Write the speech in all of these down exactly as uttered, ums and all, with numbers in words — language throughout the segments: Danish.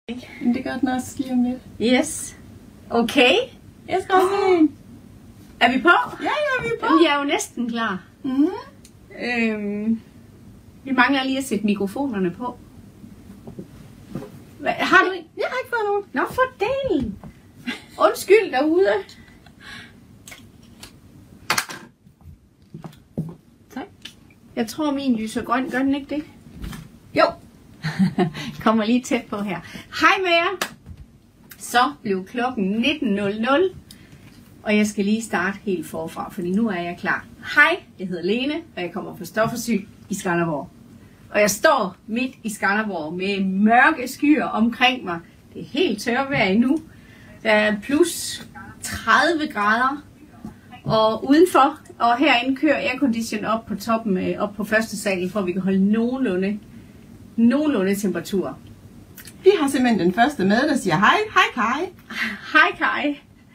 Men det gør den også lige om lidt. Yes. Okay. Jeg skal også se en. Er vi på? Ja, ja, vi er på. Jamen, jeg er jo næsten klar. Mm. Øhm, vi mangler lige at sætte mikrofonerne på. Hvad, har du en? Jeg har ikke fået nogen. Nå, for delen. Undskyld derude. Tak. Jeg tror, min lyser grøn. Gør den ikke det? Jo. Kommer lige tæt på her. Hej med jer. Så blev klokken nitten nul nul. Og jeg skal lige starte helt forfra, fordi nu er jeg klar. Hej, jeg hedder Lene, og jeg kommer fra Stofforsyn i Skanderborg. Og jeg står midt i Skanderborg med mørke skyer omkring mig. Det er helt tørvejr endnu. Der er plus tredive grader. Og udenfor, og herinde kører aircondition op på toppen, op på første salen, for at vi kan holde nogenlunde, nogenlunde temperatur. Vi har simpelthen den første med, der siger hej, hej Kai. Hej Kai.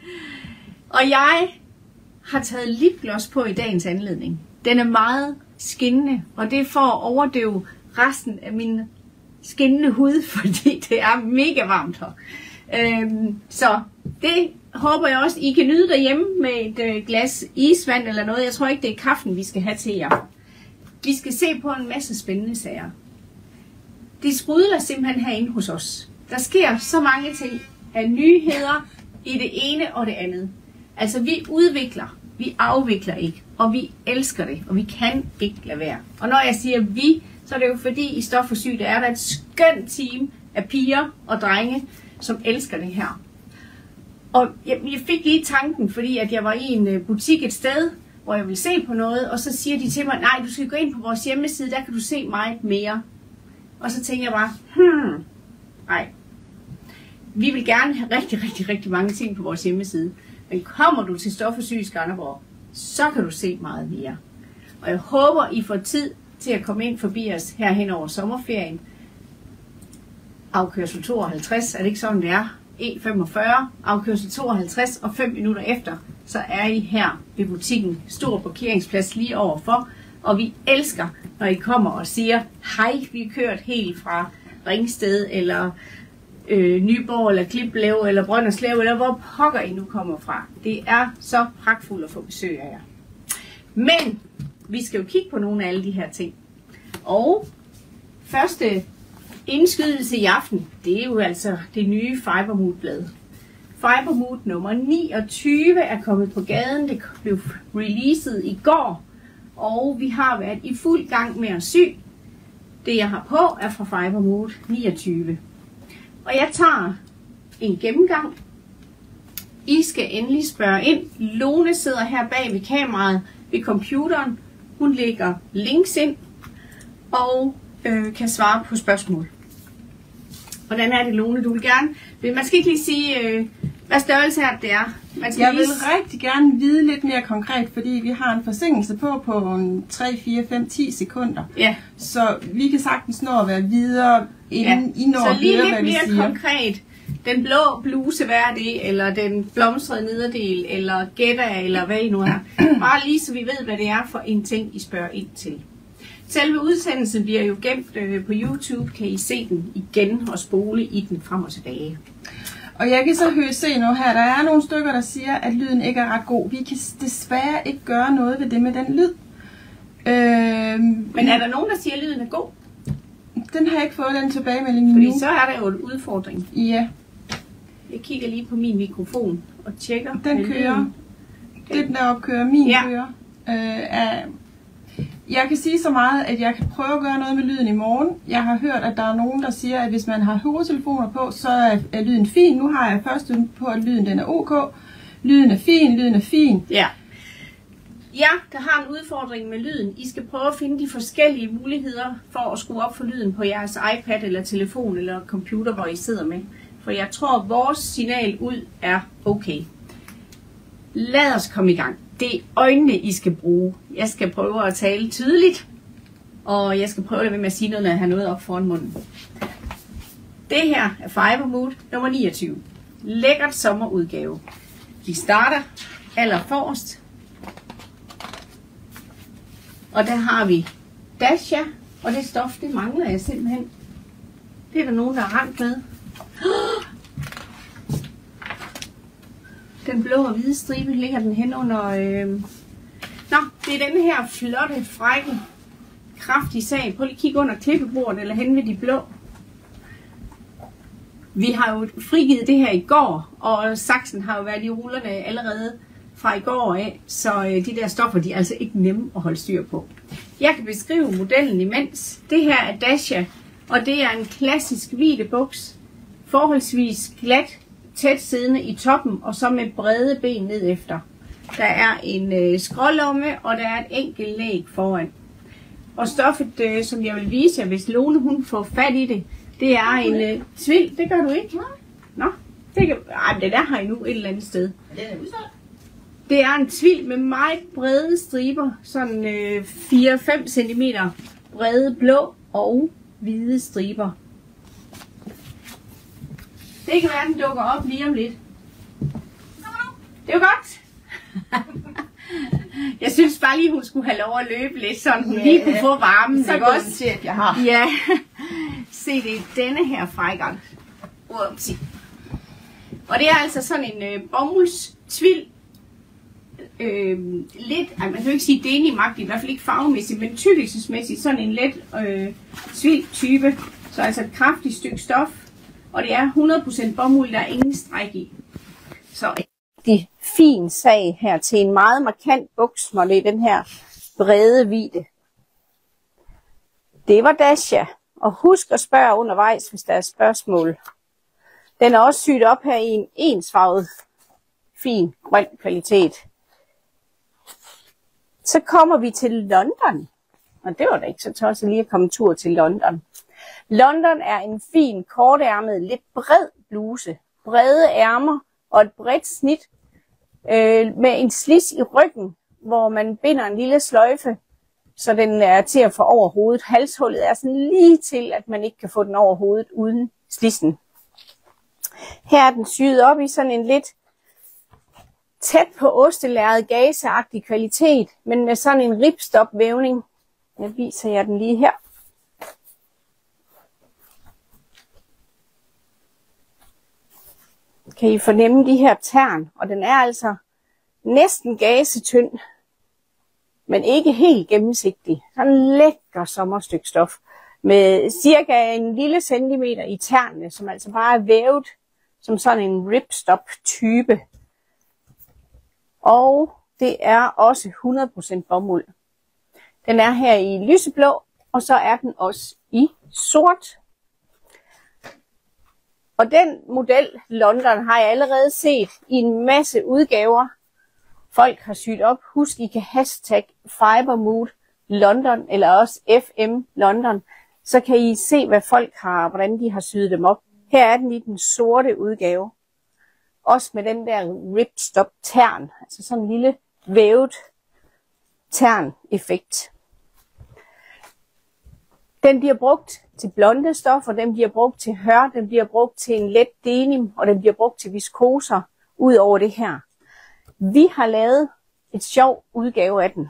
Og jeg har taget lipgloss på i dagens anledning. Den er meget skinnende, og det er for at overdøve resten af min skinnende hud, fordi det er mega varmt her. Øhm, så det håber jeg også, I kan nyde derhjemme med et øh, glas isvand eller noget. Jeg tror ikke, det er kaffen, vi skal have til jer. Vi skal se på en masse spændende sager. Det sprudler simpelthen herinde hos os. Der sker så mange ting af nyheder i det ene og det andet. Altså, vi udvikler, vi afvikler ikke, og vi elsker det, og vi kan ikke lade være. Og når jeg siger vi, så er det jo fordi, i Stofforsyn, der er der et skønt team af piger og drenge, som elsker det her. Og jeg, jeg fik lige tanken, fordi at jeg var i en butik et sted, hvor jeg ville se på noget, og så siger de til mig, nej, du skal gå ind på vores hjemmeside, der kan du se meget mere. Og så tænker jeg bare, hmm, nej. Vi vil gerne have rigtig, rigtig, rigtig mange ting på vores hjemmeside. Men kommer du til Stofforsyn i Skanderborg, så kan du se meget mere. Og jeg håber, I får tid til at komme ind forbi os her hen over sommerferien. Afkørsel tooghalvtreds, er det ikke sådan, det er? E femogfyrre, afkørsel tooghalvtreds, og fem minutter efter, så er I her ved butikken. Stor parkeringsplads lige overfor. Og vi elsker, når I kommer og siger, hej, vi er kørt helt fra Ringsted, eller øh, Nyborg, eller Kliplev, eller Brønderslev, eller hvor pokker I nu kommer fra. Det er så pragtfuldt at få besøg af jer. Men vi skal jo kigge på nogle af alle de her ting. Og første indskydelse i aften, det er jo altså det nye Fibermood-blad. Fibermood nummer niogtyve er kommet på gaden. Det blev releaset i går. Og vi har været i fuld gang med at sy. Det jeg har på er fra Fibermood niogtyve. Og jeg tager en gennemgang. I skal endelig spørge ind. Lone sidder her bag ved kameraet ved computeren. Hun lægger links ind og øh, kan svare på spørgsmål. Hvordan er det, Lone? Du vil gerne... Man skal ikke lige sige, øh, hvad størrelse her det er. Man skal jeg lige... vil rigtig gerne vide lidt mere konkret, fordi vi har en forsinkelse på på tre, fire, fem, ti sekunder. Ja. Så vi kan sagtens nå at være videre, inden ja. I når så lige videre, lidt hvad vi mere siger. Konkret. Den blå bluse, hvad er det? Eller den blomstrede nederdel? Eller gætter, eller hvad I nu er. Bare lige så vi ved, hvad det er for en ting, I spørger ind til. Selve udsendelsen bliver jo gemt øh, på YouTube. Kan I se den igen og spole i den frem og tilbage. Og jeg kan så høre se nu her, der er nogle stykker, der siger, at lyden ikke er ret god. Vi kan desværre ikke gøre noget ved det med den lyd. Øh, Men er der nogen, der siger, at lyden er god? Den har jeg ikke fået den tilbagemelding Fordi nu. så er der jo en udfordring. Ja. Jeg kigger lige på min mikrofon og tjekker. Den kører. Det den deroppe kører, min ja. kører. Øh, er Jeg kan sige så meget, at jeg kan prøve at gøre noget med lyden i morgen. Jeg har hørt, at der er nogen, der siger, at hvis man har hovedtelefoner på, så er, er lyden fin. Nu har jeg først på, at lyden den er ok. Lyden er fin, lyden er fin. Ja. Ja, der har en udfordring med lyden. I skal prøve at finde de forskellige muligheder for at skrue op for lyden på jeres iPad eller telefon eller computer, hvor I sidder med. For jeg tror, at vores signal ud er okay. Lad os komme i gang. Det er øjnene, I skal bruge. Jeg skal prøve at tale tydeligt, og jeg skal prøve det med at sige noget, når jeg har noget op foran munden. Det her er Fibermood nummer niogtyve. Lækkert sommerudgave. Vi starter allerforrest. Og der har vi Dasha, og det stof, det mangler jeg simpelthen. Det er der nogen, der har ramt med. Den blå og hvide stribe ligger den hen under... Øh... Nå, det er den her flotte, frække, kraftige sag. Prøv lige at kigge under klippebordet eller hen ved de blå. Vi har jo frigivet det her i går, og saksen har jo været i rullerne allerede fra i går af, så de der stoffer, de er altså ikke nemme at holde styr på. Jeg kan beskrive modellen imens. Det her er Dacia, og det er en klassisk hvidebuks, forholdsvis glat, tæt siddende i toppen, og så med brede ben ned efter. Der er en øh, skrålomme, og der er et enkelt læg foran. Og stoffet, øh, som jeg vil vise jer, hvis Lone hun får fat i det, det er en øh, tvil. Det gør du ikke? Nå, det kan... Ej, det er her endnu et eller andet sted. Det er en tvil med meget brede striber, sådan øh, fire til fem centimeter brede blå og hvide striber. Det kan være, den dukker op lige om lidt. Det er jo godt. Jeg synes bare lige, hun skulle have lov at løbe lidt, så hun ja, lige kunne få varmen. Så godt til, at jeg har. Ja. Se, det er denne her frækker. Og det er altså sådan en øh, bomuldstvil. Øh, lidt, ej, man kan jo ikke sige denimagtigt, i hvert fald ikke farvemæssigt, men tykkelsesmæssigt sådan en let øh, tvil type. Så altså et kraftigt stykke stof. Og det er hundrede procent bomuld, der er ingen stræk i. Så en rigtig fin sag her til en meget markant buks, hvor det er den her brede hvide. Det var Dacia. Og husk at spørge undervejs, hvis der er spørgsmål. Den er også syet op her i en ensfarvet, fin, grøn kvalitet. Så kommer vi til London. Og det var da ikke så tosset lige at komme en tur til London. London er en fin, kortærmet, lidt bred bluse. Brede ærmer og et bredt snit øh, med en slids i ryggen, hvor man binder en lille sløjfe, så den er til at få over hovedet. Halshullet er sådan lige til, at man ikke kan få den over hovedet uden slidsen. Her er den syet op i sådan en lidt tæt på ostelærret gazeagtig kvalitet, men med sådan en ripstop-vævning. Jeg viser jer den lige her. Kan I fornemme de her tern, og den er altså næsten gazetynd, men ikke helt gennemsigtig. Sådan en lækker sommerstykke stof med cirka en lille centimeter i ternene, som altså bare er vævet som sådan en ripstop type. Og det er også hundrede procent bomuld. Den er her i lyseblå, og så er den også i sort. Og den model London har jeg allerede set i en masse udgaver. Folk har syet op. Husk, I kan hashtag Fibermood London eller også F M London. Så kan I se, hvad folk har, hvordan de har syet dem op. Her er den i den sorte udgave. Også med den der ripstop tern. Altså sådan en lille vævet tern effekt. Den bliver brugt til blonde stoffer, den bliver brugt til hør, den bliver brugt til en let denim, og den bliver brugt til viskoser ud over det her. Vi har lavet et sjov udgave af den.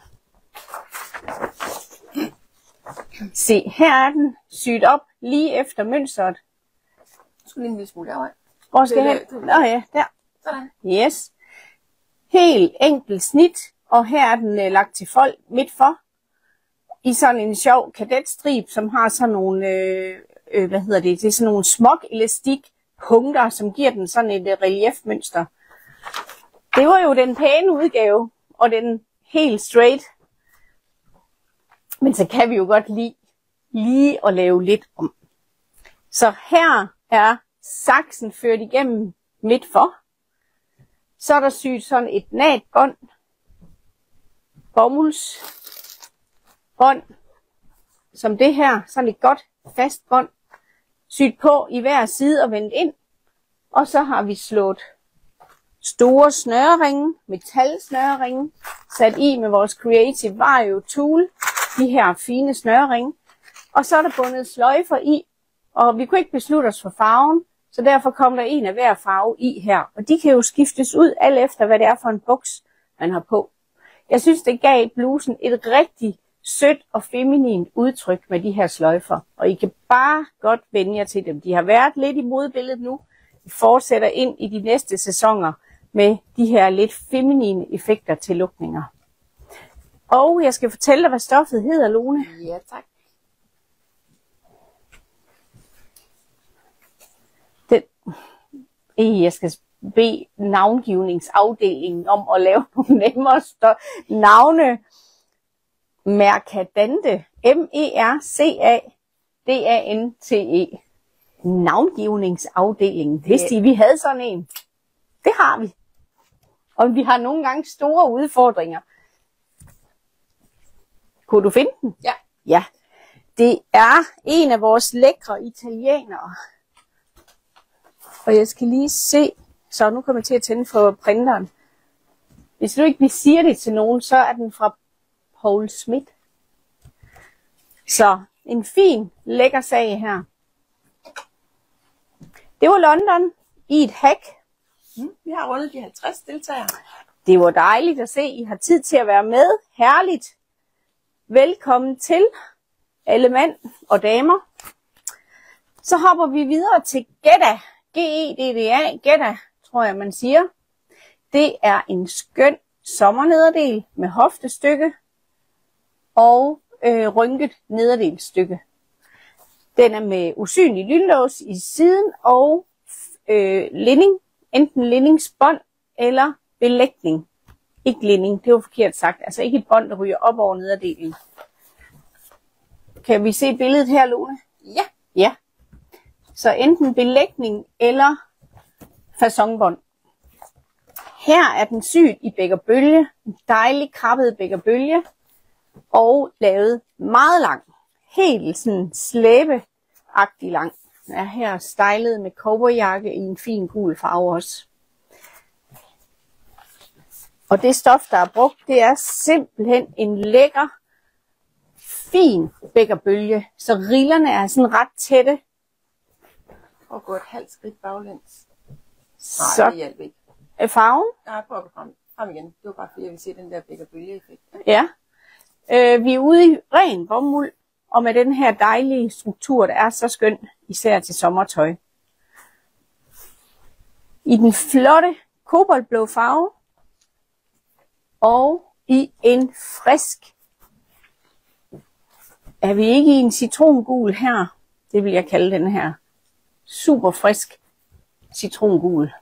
Se, her er den syet op lige efter mønstret. Jeg skulle lige en lille smule derovre. Hvor skal jeg hen? Nå ja, der. Sådan. Yes. Helt enkelt snit, og her er den øh, lagt til fold midt for. I sådan en sjov kadetstrib, som har sådan nogle, øh, øh, hvad hedder det, det er sådan nogle smok elastik punkter, som giver den sådan et øh, reliefmønster. Det var jo den pæne udgave, og den helt straight. Men så kan vi jo godt lide lige at lave lidt om. Så her er saksen ført igennem midt for. Så er der syet sådan et nat bånd, bomulds bånd, som det her, sådan et godt fast bånd, syet på i hver side og vendt ind. Og så har vi slået store snøreringe, metalsnøreringe, sat i med vores Creative Vario Tool, de her fine snøreringe. Og så er der bundet sløjfer i, og vi kunne ikke beslutte os for farven, så derfor kom der en af hver farve i her. Og de kan jo skiftes ud alt efter, hvad det er for en buks, man har på. Jeg synes, det gav blusen et rigtig sødt og feminint udtryk med de her sløjfer. Og I kan bare godt vende jer til dem. De har været lidt i modbilledet nu. De fortsætter ind i de næste sæsoner med de her lidt feminine effekter til lukninger. Og jeg skal fortælle dig, hvad stoffet hedder, Lone. Ja, tak. Den, jeg skal bede navngivningsafdelingen om at lave nogle nemmere navne. Mercadante. M E R C A D A N T E. Navngivningsafdelingen. Vidste I, vi havde sådan en? Det har vi. Og vi har nogle gange store udfordringer. Kunne du finde den? Ja. Ja. Det er en af vores lækre italienere. Og jeg skal lige se. Så nu kommer jeg til at tænde for printeren. Hvis du ikke vi siger det til nogen, så er den fra Paul Smith. Så en fin, lækker sag her. Det var London i et hack. Mm, vi har rundet de halvtreds deltagere. Det var dejligt at se, at I har tid til at være med. Herligt. Velkommen til alle mænd og damer. Så hopper vi videre til Gedda. G E D D A. Gedda, tror jeg man siger. Det er en skøn sommernederdel med hoftestykke og øh, rynket nederdelstykke. Den er med usynlig lynlås i siden og øh, linding, enten lindingsbånd eller belægning. Ikke linding, det var forkert sagt. Altså ikke et bånd, der ryger op over nederdelen. Kan vi se billedet her, Lone? Ja. Ja. Så enten belægning eller fasonbånd. Her er den syet i bækkerbølge, en dejlig krabbet bækkerbølge, og lavet meget lang, helt sådan slæbeagtig lang. Den er her stylet med cowboyjakke i en fin gul farve også. Og det stof, der er brugt, det er simpelthen en lækker, fin bækkerbølge, så rillerne er sådan ret tætte. Og gå et halvt skridt baglæns. Nej, så det hjælper ikke. Er farven? Nej, prøv at gå frem, frem igen. Det var bare fordi, jeg ville se den der bækkerbølge-effekt. Ja. Øh, vi er ude i ren bomuld, og med den her dejlige struktur, der er så skøn, især til sommertøj. I den flotte koboldblå farve, og i en frisk, er vi ikke i en citrongul her, det vil jeg kalde den her, super frisk citrongul.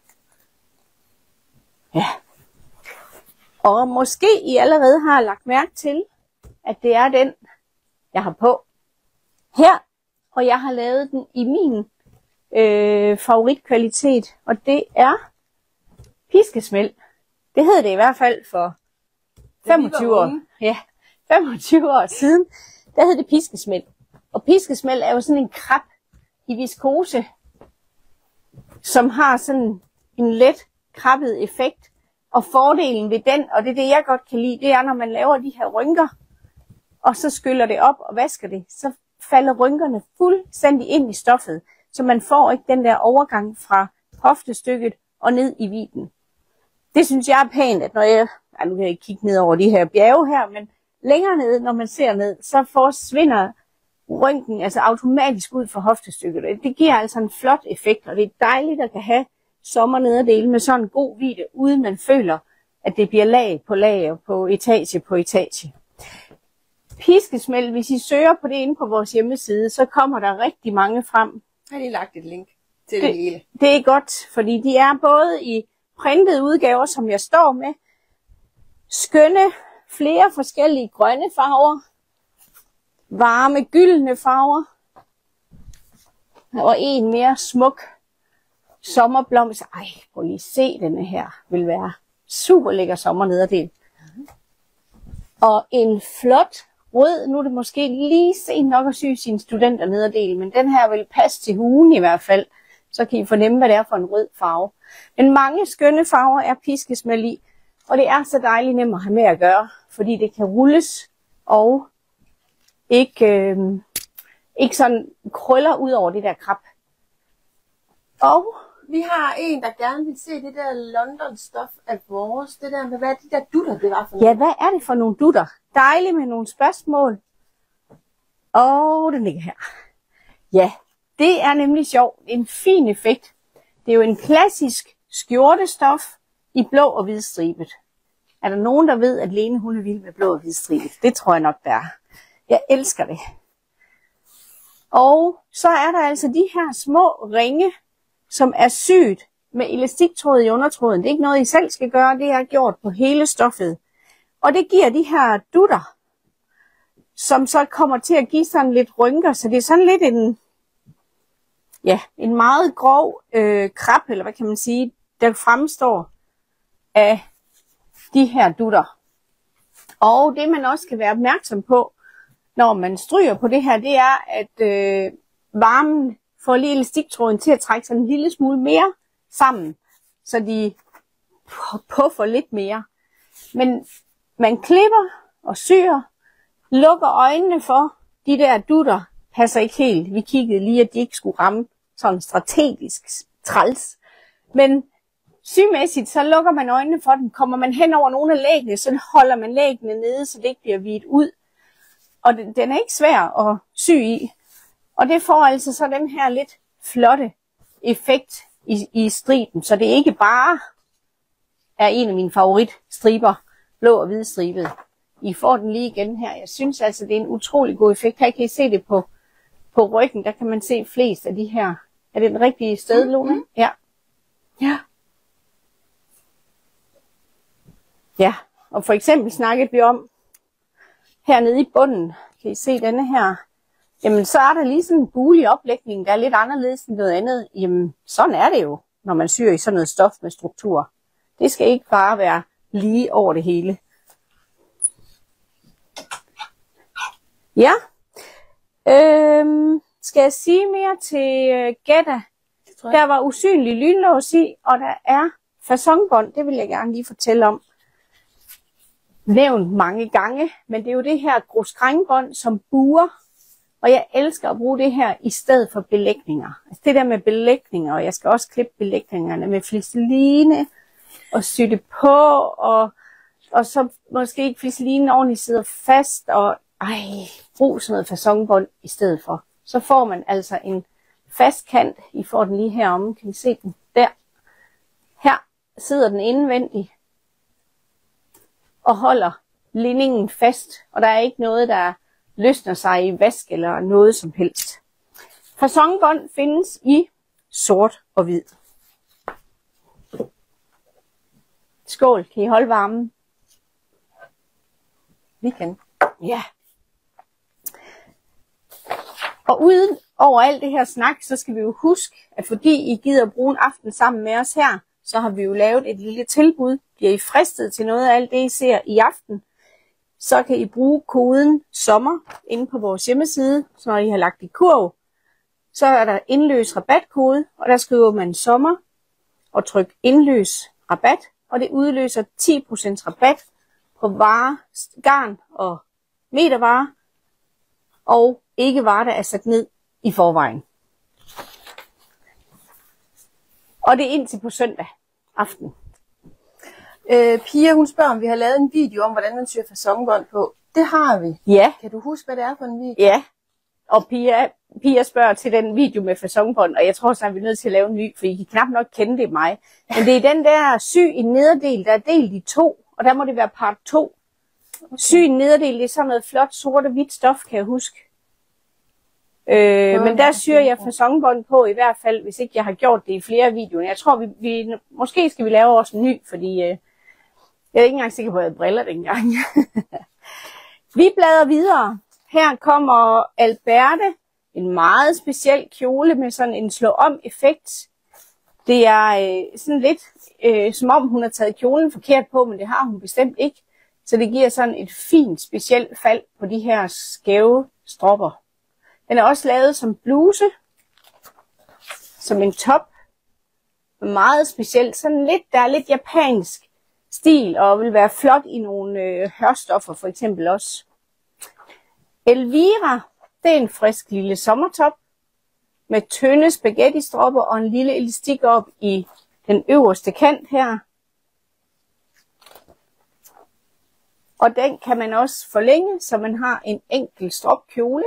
Ja. Og måske I allerede har lagt mærke til, at det er den, jeg har på her. Og jeg har lavet den i min øh, favoritkvalitet. Og det er piskesmæld. Det hed det i hvert fald for femogtyve år. Ja, femogtyve år siden. Der hed det piskesmæld. Og piskesmæld er jo sådan en krab i viskose, som har sådan en let krabbet effekt. Og fordelen ved den, og det er det jeg godt kan lide, det er når man laver de her rynker, og så skyller det op og vasker det, så falder rynkerne fuldstændig ind i stoffet, så man får ikke den der overgang fra hoftestykket og ned i vidden. Det synes jeg er pænt, at når jeg, ja, nu kan jeg ikke kigge ned over de her bjerge her, men længere ned, når man ser ned, så forsvinder rynken altså automatisk ud fra hoftestykket. Det giver altså en flot effekt, og det er dejligt at kan have sommernederdele med sådan en god vidde, uden man føler, at det bliver lag på lag og på etage på etage. Piskesmæld, hvis I søger på det inde på vores hjemmeside, så kommer der rigtig mange frem. Jeg har lige lagt et link til det, det hele. Det er godt, fordi de er både i printede udgaver, som jeg står med, skønne, flere forskellige grønne farver, varme, gyldne farver, og en mere smuk sommerblomst. Ej, prøv lige se denne her. Vil være super lækker sommernederdel. Mm-hmm. Og en flot rød. Nu er det måske lige sent nok at sy sin studenternederdel, men den her vil passe til hugen i hvert fald. Så kan I fornemme, hvad det er for en rød farve. Men mange skønne farver er piskesmæld i. Og det er så dejligt nemt at have med at gøre, fordi det kan rulles og ikke, øh, ikke sådan krøller ud over det der krab. Og vi har en, der gerne vil se det der London-stof af vores. Det der med, hvad er de der dutter, det var for noget? Ja, hvad er det for nogle dutter? Dejligt med nogle spørgsmål. Og den ligger her. Ja, det er nemlig sjovt. En fin effekt. Det er jo en klassisk skjortestof i blå og hvidstribet. Er der nogen, der ved, at Lene hun er vild med blå og hvidstribet? Det tror jeg nok, der er. Jeg elsker det. Og så er der altså de her små ringe, som er syet med elastiktråd i undertråden. Det er ikke noget, I selv skal gøre. Det er gjort på hele stoffet. Og det giver de her dutter, som så kommer til at give sådan lidt rynker. Så det er sådan lidt en, ja, en meget grov øh, krab, eller hvad kan man sige, der fremstår af de her dutter. Og det man også skal være opmærksom på, når man stryger på det her, det er, at øh, varmen får lige elastiktråden til at trække sig en lille smule mere sammen, så de puffer lidt mere. Men man klipper og syr, lukker øjnene for, de der dutter passer ikke helt. Vi kiggede lige, at de ikke skulle ramme sådan strategisk træls. Men sygmæssigt, så lukker man øjnene for dem. Kommer man hen over nogle af læggene, så holder man læggene nede, så det ikke bliver vidt ud. Og den er ikke svær at sy i. Og det får altså så den her lidt flotte effekt i, i striben. Så det ikke bare er en af mine favoritstriber, blå og hvid stribet. I får den lige igen her. Jeg synes altså, det er en utrolig god effekt. Her kan I se det på, på ryggen. Der kan man se flest af de her. Er det den rigtige sted, Lone? Mm-hmm. Ja. Ja. Ja, og for eksempel snakkede vi om, hernede i bunden, kan I se denne her, jamen så er der lige sådan en bule i oplægningen, der er lidt anderledes end noget andet. Jamen sådan er det jo, når man syr i sådan noget stof med struktur. Det skal ikke bare være lige over det hele. Ja, øhm, skal jeg sige mere til uh, Gætta? Der var usynlig lynlås i, og der er fasonbånd, det vil jeg gerne lige fortælle om. Nævnt mange gange, men det er jo det her groskrængbånd, som buer, og jeg elsker at bruge det her i stedet for belægninger. Altså det der med belægninger, og jeg skal også klippe belægningerne med flisseline og sy det på, og, og så måske ikke flisselinen ordentligt sidder fast, og ej, brug sådan noget fasonbånd i stedet for. Så får man altså en fast kant. I får den lige heromme, kan I se den der. Her sidder den indvendigt og holder linningen fast, og der er ikke noget, der løsner sig i vask eller noget som helst. Fasonbånd findes i sort og hvid. Skål, kan I holde varmen? Vi kan. Ja. Og uden over alt det her snak, så skal vi jo huske, at fordi I gider bruge en aften sammen med os her, så har vi jo lavet et lille tilbud. Bliver I fristet til noget af alt det, I ser i aften, så kan I bruge koden SOMMER inde på vores hjemmeside. Så når I har lagt i kurv, så er der indløs rabatkode, og der skriver man SOMMER og tryk indløs rabat, og det udløser ti procent rabat på varer, garn og metervarer, og ikke varer, der er sat ned i forvejen. Og det er indtil på søndag aften. Øh, Pia, hun spørger, om vi har lavet en video om, hvordan man syr fasonbånd på. Det har vi. Ja. Kan du huske, hvad det er for en video? Ja. Og Pia, Pia spørger til den video med fasonbånd, og jeg tror snart, vi er nødt til at lave en ny, for I kan knap nok kende det mig. Men det er den der sy i nederdel, der er delt i to, og der må det være part to. Okay. Sy i nederdel, det er sådan noget flot, sort og hvidt stof, kan jeg huske. Øh, men der syr jeg fasonbånd på, i hvert fald, hvis ikke jeg har gjort det i flere videoer. Jeg tror, vi, vi måske skal vi lave også en ny, fordi øh, jeg er ikke engang sikker på, at jeg havde briller dengang. Vi bladrer videre. Her kommer Alberte, en meget speciel kjole med sådan en slå-om effekt. Det er øh, sådan lidt, øh, som om hun har taget kjolen forkert på, men det har hun bestemt ikke. Så det giver sådan et fint, specielt fald på de her skæve stropper. Den er også lavet som bluse, som en top. Meget specielt, sådan lidt, der er lidt japansk stil, og vil være flot i nogle øh, hørstoffer for eksempel også. Elvira, det er en frisk lille sommertop med tynde spaghetti-stropper og en lille elastik op i den øverste kant her. Og den kan man også forlænge, så man har en enkelt stropkjole.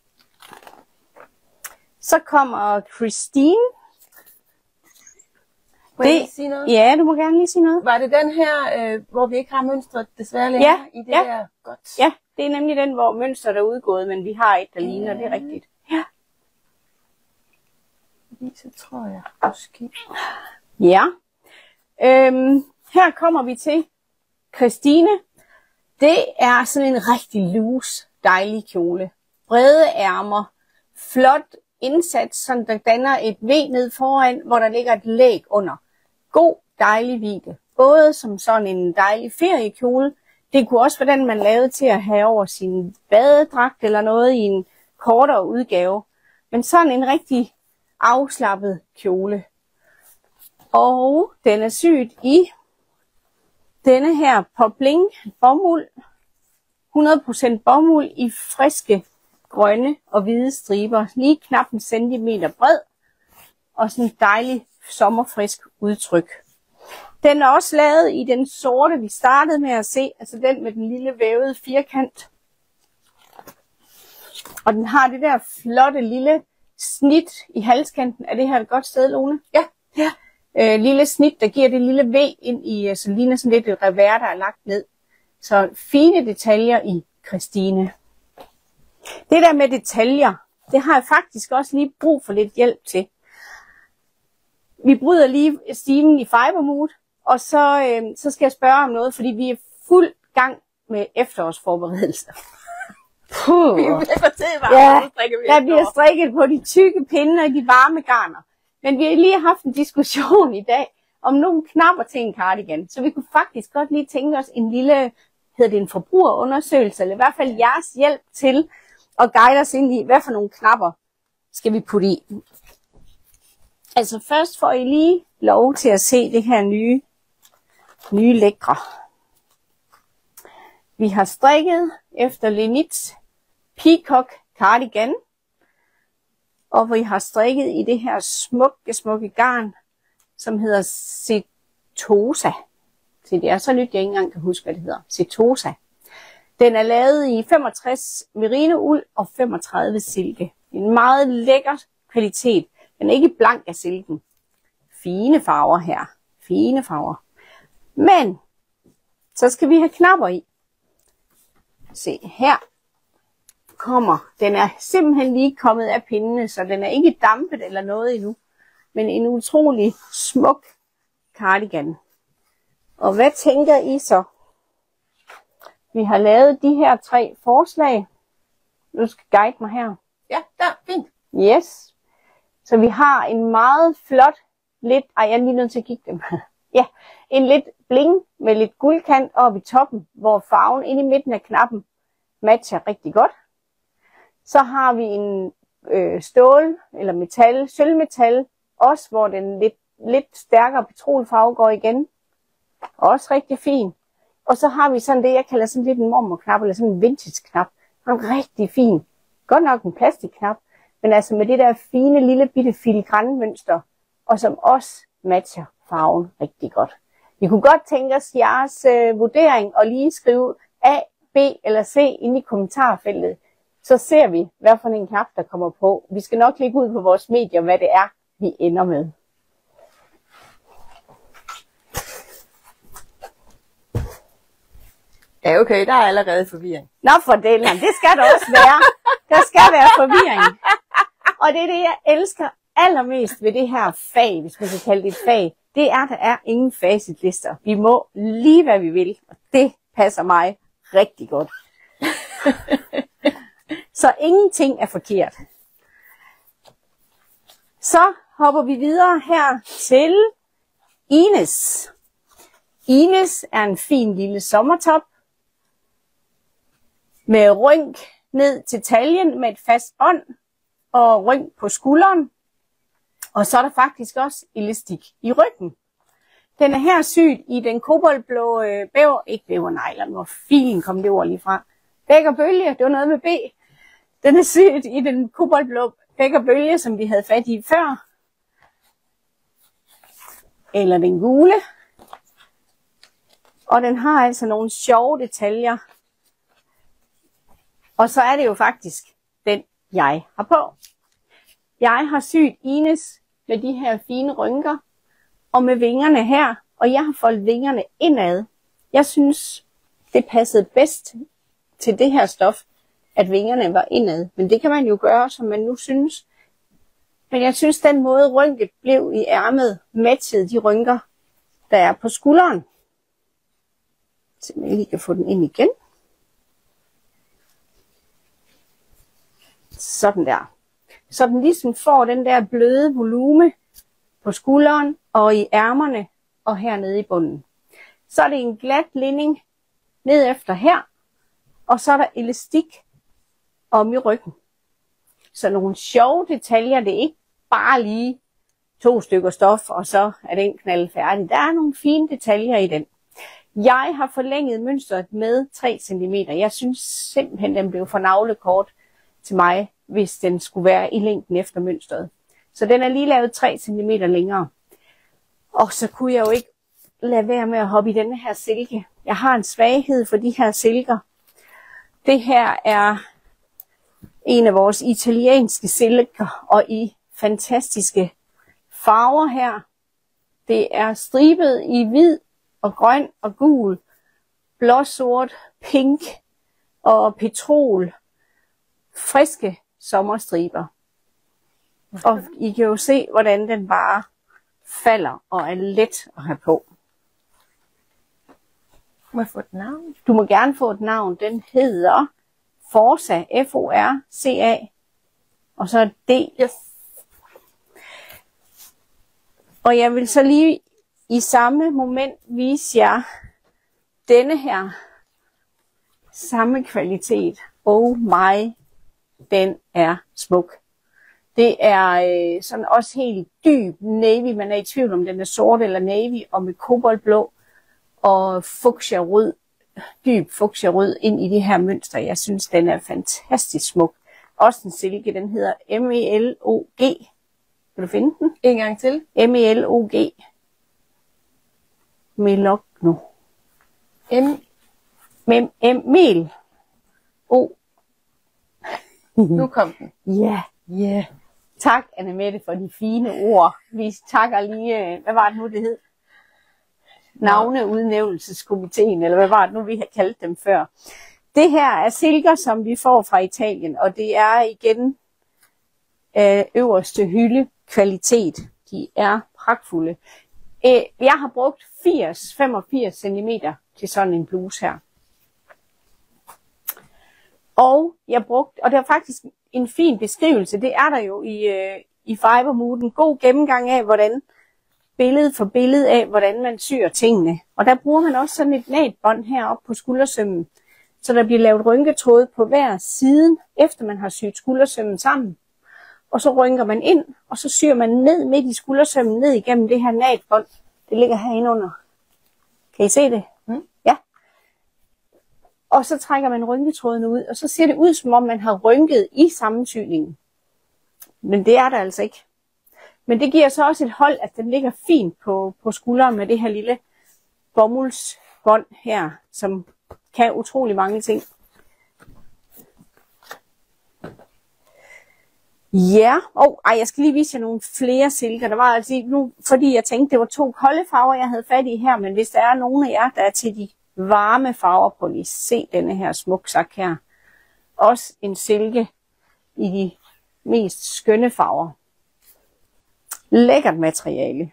Så kommer Christine. Må jeg lige sige noget? Ja, du må gerne lige sige noget. Var det den her, øh, hvor vi ikke har mønstret desværre længere Ja, i det ja. der? Godt. Ja, det er nemlig den, hvor mønstret er udgået, men vi har et, der ligner, det er rigtigt. Ja. Så tror jeg måske. Ja. Øhm, her kommer vi til Christine. Det er sådan en rigtig loose, dejlig kjole. Brede ærmer, flot indsats, så der danner et V ned foran, hvor der ligger et læg under. God, dejlig vidde. Både som sådan en dejlig feriekjole. Det kunne også være den, man lavede til at have over sin badedragt eller noget i en kortere udgave. Men sådan en rigtig afslappet kjole. Og den er syet i denne her popling bomuld. hundrede procent bomuld i friske grønne og hvide striber. Lige knap en centimeter bred. Og sådan en dejlig sommerfrisk udtryk. Den er også lavet i den sorte, vi startede med at se. Altså den med den lille vævede firkant. Og den har det der flotte lille snit i halskanten. Er det her et godt sted, Lone? Ja. Ja. Øh, lille snit, der giver det lille V ind i, altså ligner sådan lidt et revers, der er lagt ned. Så fine detaljer i Christine. Det der med detaljer, det har jeg faktisk også lige brug for lidt hjælp til. Vi bryder lige stimen i Fibermood, og så, øh, så skal jeg spørge om noget, fordi vi er fuld gang med efterårsforberedelser. Puh. Vi bliver til Ja, der bliver strikket på de tykke pinde og de varme garner. Men vi har lige haft en diskussion i dag om nogle knapper til en cardigan. Så vi kunne faktisk godt lige tænke os en lille, hedder det en forbrugerundersøgelse, eller i hvert fald jeres hjælp til at guide os ind i, hvad for nogle knapper skal vi putte i. Altså først får I lige lov til at se det her nye, nye lækre. Vi har strikket efter Lenits Peacock Cardigan. Og vi har strikket i det her smukke, smukke garn, som hedder Setosa. Så det er så nyt, jeg ikke engang kan huske, hvad det hedder. Setosa. Den er lavet i femogtres merino-uld og femogtredive silke. En meget lækker kvalitet. Den er ikke blank af silken. Fine farver her. Fine farver. Men, så skal vi have knapper i. Se her. Kommer. Den er simpelthen lige kommet af pindene, så den er ikke dampet eller noget endnu. Men en utrolig smuk cardigan. Og hvad tænker I så? Vi har lavet de her tre forslag. Du skal guide mig her. Ja, der, fint. Yes. Så vi har en meget flot, lidt, ej jeg er lige nødt til at kigge dem. Ja, en lidt bling med lidt guldkant oppe i toppen, hvor farven inde i midten af knappen matcher rigtig godt. Så har vi en øh, stål eller metal, sølvmetal, også hvor den lidt, lidt stærkere petrolfarve går igen. Også rigtig fin. Og så har vi sådan det, jeg kalder sådan lidt en mormorknap, eller sådan en vintage-knap. En rigtig fin. Godt nok en plastikknap, men altså med det der fine lille bitte filigranmønster, og som også matcher farven rigtig godt. Vi kunne godt tænke os jeres øh, vurdering og lige skrive A, B eller C inde i kommentarfeltet. Så ser vi, hvad for en knap, der kommer på. Vi skal nok lægge ud på vores medier, hvad det er, vi ender med. Ja, okay, der er allerede forvirring. Nå for delen, det skal der også være. Der skal være forvirring. Og det er det, jeg elsker allermest ved det her fag, hvis man kan kalde det et fag. Det er, at der er ingen facitlister. Vi må lige, hvad vi vil. Og det passer mig rigtig godt. Så ingenting er forkert. Så hopper vi videre her til Ines. Ines er en fin lille sommertop med rynk ned til taljen med et fast bånd og rynk på skulderen. Og så er der faktisk også elastik i ryggen. Den er her syet i den koboldblå øh, bæver, ikke bævernegler, hvor filen kom det ord lige fra. Bækkerbølge, det var noget med B. Den er syet i den koboldblå bækkerbølge, som vi havde fat i før. Eller den gule. Og den har altså nogle sjove detaljer. Og så er det jo faktisk den, jeg har på. Jeg har syet Ines med de her fine rynker. og med vingerne her, og jeg har foldet vingerne indad. Jeg synes, det passede bedst til det her stof, at vingerne var indad. Men det kan man jo gøre, som man nu synes. Men jeg synes, den måde rynket blev i ærmet, matchede de rynker, der er på skulderen. Så jeg lige kan få den ind igen. Sådan der. Så den ligesom får den der bløde volume på skulderen og i ærmerne og hernede i bunden. Så er det en glat linding ned efter her, og så er der elastik om i ryggen. Så nogle sjove detaljer, det er ikke bare lige to stykker stof, og så er den knald færdig. Der er nogle fine detaljer i den. Jeg har forlænget mønstret med tre centimeter. Jeg synes simpelthen, den blev for navlekort til mig, hvis den skulle være i længden efter mønstret. Så den er lige lavet tre centimeter længere. Og så kunne jeg jo ikke lade være med at hoppe i denne her silke. Jeg har en svaghed for de her silker. Det her er en af vores italienske silker, og i fantastiske farver her. Det er stribet i hvid og grøn og gul, blåsort, pink og petrol. Friske sommerstriber. Og I kan jo se, hvordan den bare falder og er let at have på. Må jeg få et navn? Du må gerne få et navn. Den hedder Forza, F O R C A, og så D. Yes. Og jeg vil så lige i samme moment vise jer denne her samme kvalitet. Oh my, den er smuk. Det er øh, sådan også helt dyb navy. Man er i tvivl om den er sort eller navy, og med koboldblå og fuchsia rød, dyb fuchsia rød ind i det her mønster. Jeg synes, den er fantastisk smuk. Også en silke, den hedder M E L O G. Kan du finde den? En gang til. M E L O G. Melogno. M. Mem, M, mel. O. Nu kom den. Ja. Ja. Yeah. Tak, Anne-Mette, for de fine ord. Vi takker lige, hvad var det nu, det hed? Navneudnævnelseskomiteen, eller hvad var det nu, vi har kaldt dem før. Det her er silker, som vi får fra Italien, og det er igen øh, øverste hylde kvalitet. De er pragtfulde. Øh, jeg har brugt firs til femogfirs centimeter til sådan en bluse her. Og jeg brugte, og det er faktisk en fin beskrivelse, det er der jo i, øh, i Fibermood, en god gennemgang af, hvordan billede for billede af, hvordan man syr tingene. Og der bruger man også sådan et natbånd heroppe på skuldersømmen, så der bliver lavet rynketråd på hver side, efter man har syet skuldersømmen sammen. Og så rynker man ind, og så syr man ned midt i skuldersømmen, ned igennem det her natbånd. Det ligger herinde under. Kan I se det? Mm. Ja. Og så trækker man rynketrådene ud, og så ser det ud, som om man har rynket i sammensyningen. Men det er der altså ikke. Men det giver så også et hold, at den ligger fint på, på skulderen med det her lille bomuldsbånd her, som kan utrolig mange ting. Ja, og ej, jeg skal lige vise jer nogle flere silker. Der var altså nu, fordi jeg tænkte, det var to kolde farver, jeg havde fat i her, men hvis der er nogen af jer, der er til de varme farver, på lige se denne her smuksak her. Også en silke i de mest skønne farver. Lækkert materiale.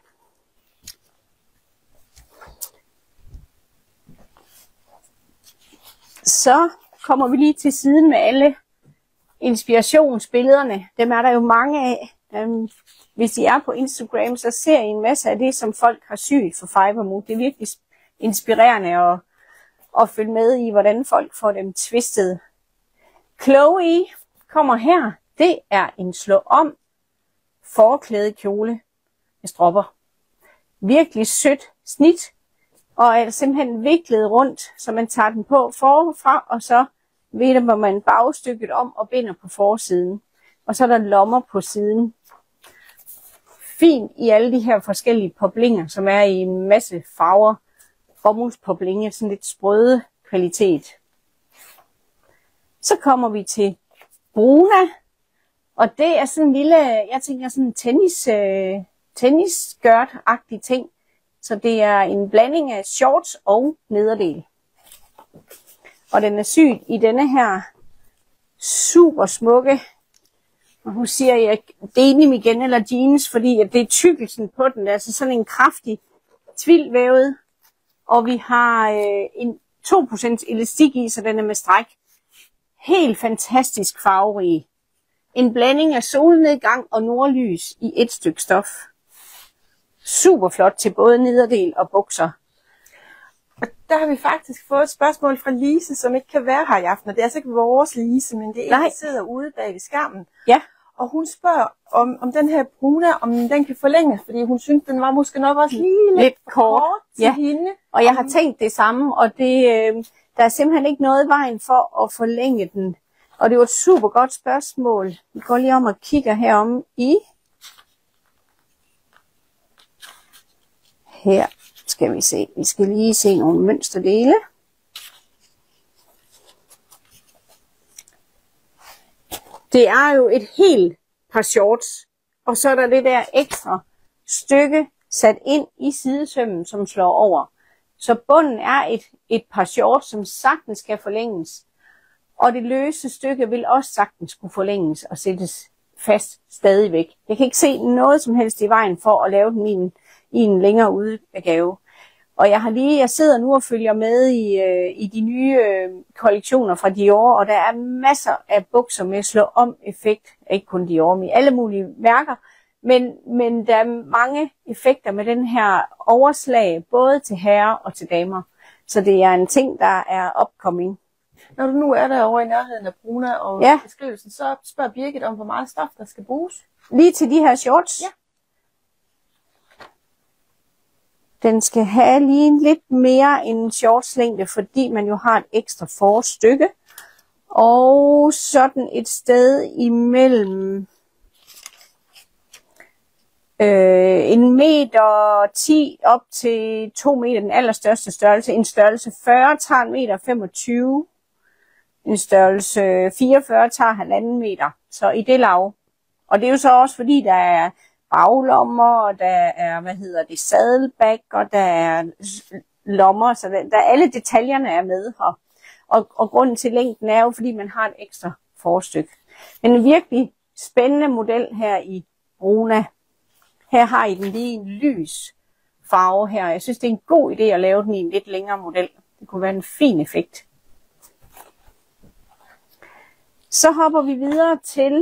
Så kommer vi lige til siden med alle inspirationsbillederne. Dem er der jo mange af. Hvis I er på Instagram, så ser I en masse af det, som folk har syet for Fibermood. Det er virkelig inspirerende at, at følge med i, hvordan folk får dem twistet. Chloe kommer her. Det er en slå om forklædekjole med stropper. Virkelig sødt snit, og er simpelthen viklet rundt, så man tager den på forfra, og så vipper man bagstykket om og binder på forsiden. Og så er der lommer på siden. Fint i alle de her forskellige poplinger, som er i en masse farver. Bomuldspoplinge, sådan lidt sprøde kvalitet. Så kommer vi til Bruna. Og det er sådan en lille, jeg tænker sådan en tennis, øh, tennisskørt-agtig ting. Så det er en blanding af shorts og nederdel. Og den er syet i denne her super smukke, og nu siger jeg denim igen eller jeans, fordi at det er tykkelsen på den. Det er altså sådan en kraftig tvildvævet, og vi har øh, en to procent elastik i, så den er med stræk. Helt fantastisk farverig. En blanding af solnedgang og nordlys i et stykke stof. Super flot til både nederdel og bukser. Og der har vi faktisk fået et spørgsmål fra Lise, som ikke kan være her i aften. Og det er altså ikke vores Lise, men det er en, der sidder ude bag ved skærmen. Ja. Og hun spørger, om, om den her bruna, om den kan forlænges, fordi hun synes, den var måske nok også lige lidt, lidt kort, kort til ja. hende. Og jeg har tænkt det samme, og det, øh, der er simpelthen ikke noget i vejen for at forlænge den. Og det var et super godt spørgsmål. Vi går lige om og kigger herom i. Her skal vi se. Vi skal lige se nogle mønsterdele. Det er jo et helt par shorts, og så er der det der ekstra stykke sat ind i sidesømmen, som slår over. Så bunden er et, et par shorts, som sagtens skal forlænges. Og det løse stykke vil også sagtens kunne forlænges og sættes fast stadigvæk. Jeg kan ikke se noget som helst i vejen for at lave den i en, i en længere udgave. Og jeg har lige, jeg sidder nu og følger med i, øh, i de nye øh, kollektioner fra Dior, og der er masser af bukser med slå om effekt. Ikke kun Dior, men alle mulige mærker. Men, men der er mange effekter med den her overslag, både til herrer og til damer. Så det er en ting, der er upcoming. Når du nu er derovre i nærheden af bruna og ja. beskrivelsen, så spørger Birgit om, hvor meget stof der skal bruges. Lige til de her shorts? Ja. Den skal have lige lidt mere end shortslængde, fordi man jo har et ekstra forstykke. Og sådan et sted imellem øh, en meter ti op til to meter, den allerstørste størrelse. En størrelse fyrre tager en meter femogtyve. En størrelse fireogfyrre tager halvanden meter. Så i det lav. Og det er jo så også fordi, der er baglommer, og der er, hvad hedder det, sadelbag, og der er lommer, så der, der alle detaljerne er med her. Og, og grunden til længden er jo, fordi man har et ekstra forstykke. Men en virkelig spændende model her i bruna. Her har I den lige en lys farve her. Jeg synes, det er en god idé at lave den i en lidt længere model. Det kunne være en fin effekt. Så hopper vi videre til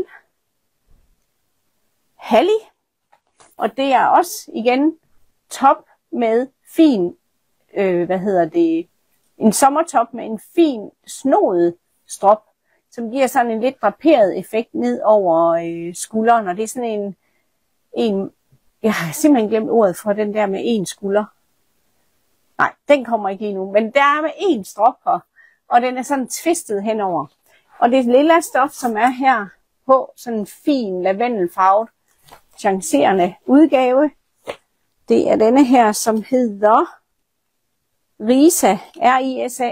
Halli. Og det er også igen top med fin, øh, hvad hedder det, en sommertop med en fin snoet strop, som giver sådan en lidt draperet effekt ned over øh, skulderen. Og det er sådan en, en, jeg har simpelthen glemt ordet for den der med en skulder. Nej, den kommer ikke lige nu, men der er med en strop her, og den er sådan twistet henover. Og det lille stof, som er her på, sådan en fin lavendelfarvet, chancerende udgave. Det er denne her, som hedder Risa, R I S A.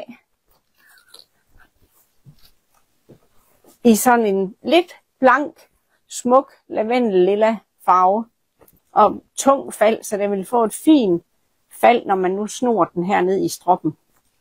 I sådan en lidt blank, smuk lavendel-lilla farve. Og tung fald, så den vil få et fint fald, når man nu snor den her ned i stroppen.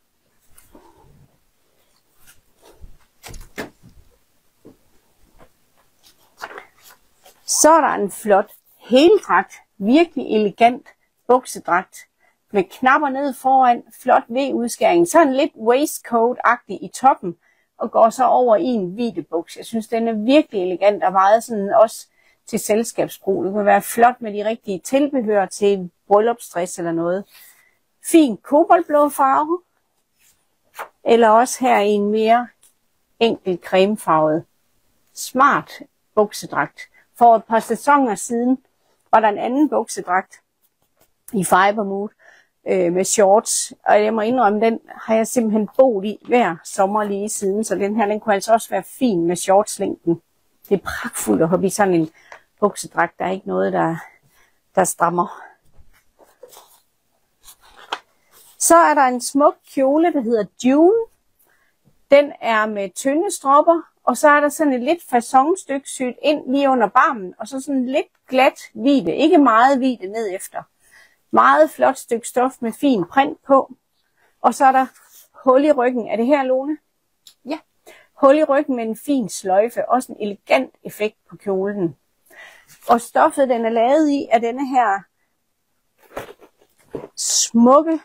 Så er der en flot heldragt, virkelig elegant buksedragt med knapper ned foran, flot V-udskæring. Så er den lidt waistcoat-agtig i toppen og går så over i en hvid buks. Jeg synes, den er virkelig elegant og meget sådan også til selskabsbrug. Det kan være flot med de rigtige tilbehør til en bryllupsdress eller noget. Fin koboldblå farve. Eller også her i en mere enkel cremefarvet. Smart buksedragt. For et par sæsoner siden var der en anden buksedragt i Fibermood øh, med shorts. Og jeg må indrømme, den har jeg simpelthen boet i hver sommer lige siden. Så den her, den kunne altså også være fin med shortslængden. Det er pragtfuldt at hoppe i sådan en buksedragt. Der er ikke noget, der, der strammer. Så er der en smuk kjole, der hedder June. Den er med tynde stropper Og så er der sådan et lidt faconstykke syet ind lige under barmen, og så sådan lidt glat hvide, ikke meget hvide ned efter. Meget flot stykke stof med fin print på. Og så er der hul i ryggen. Er det her, Lone? Ja. Hul i ryggen med en fin sløjfe. Også en elegant effekt på kjolen. Og stoffet, den er lavet i, er denne her smukke,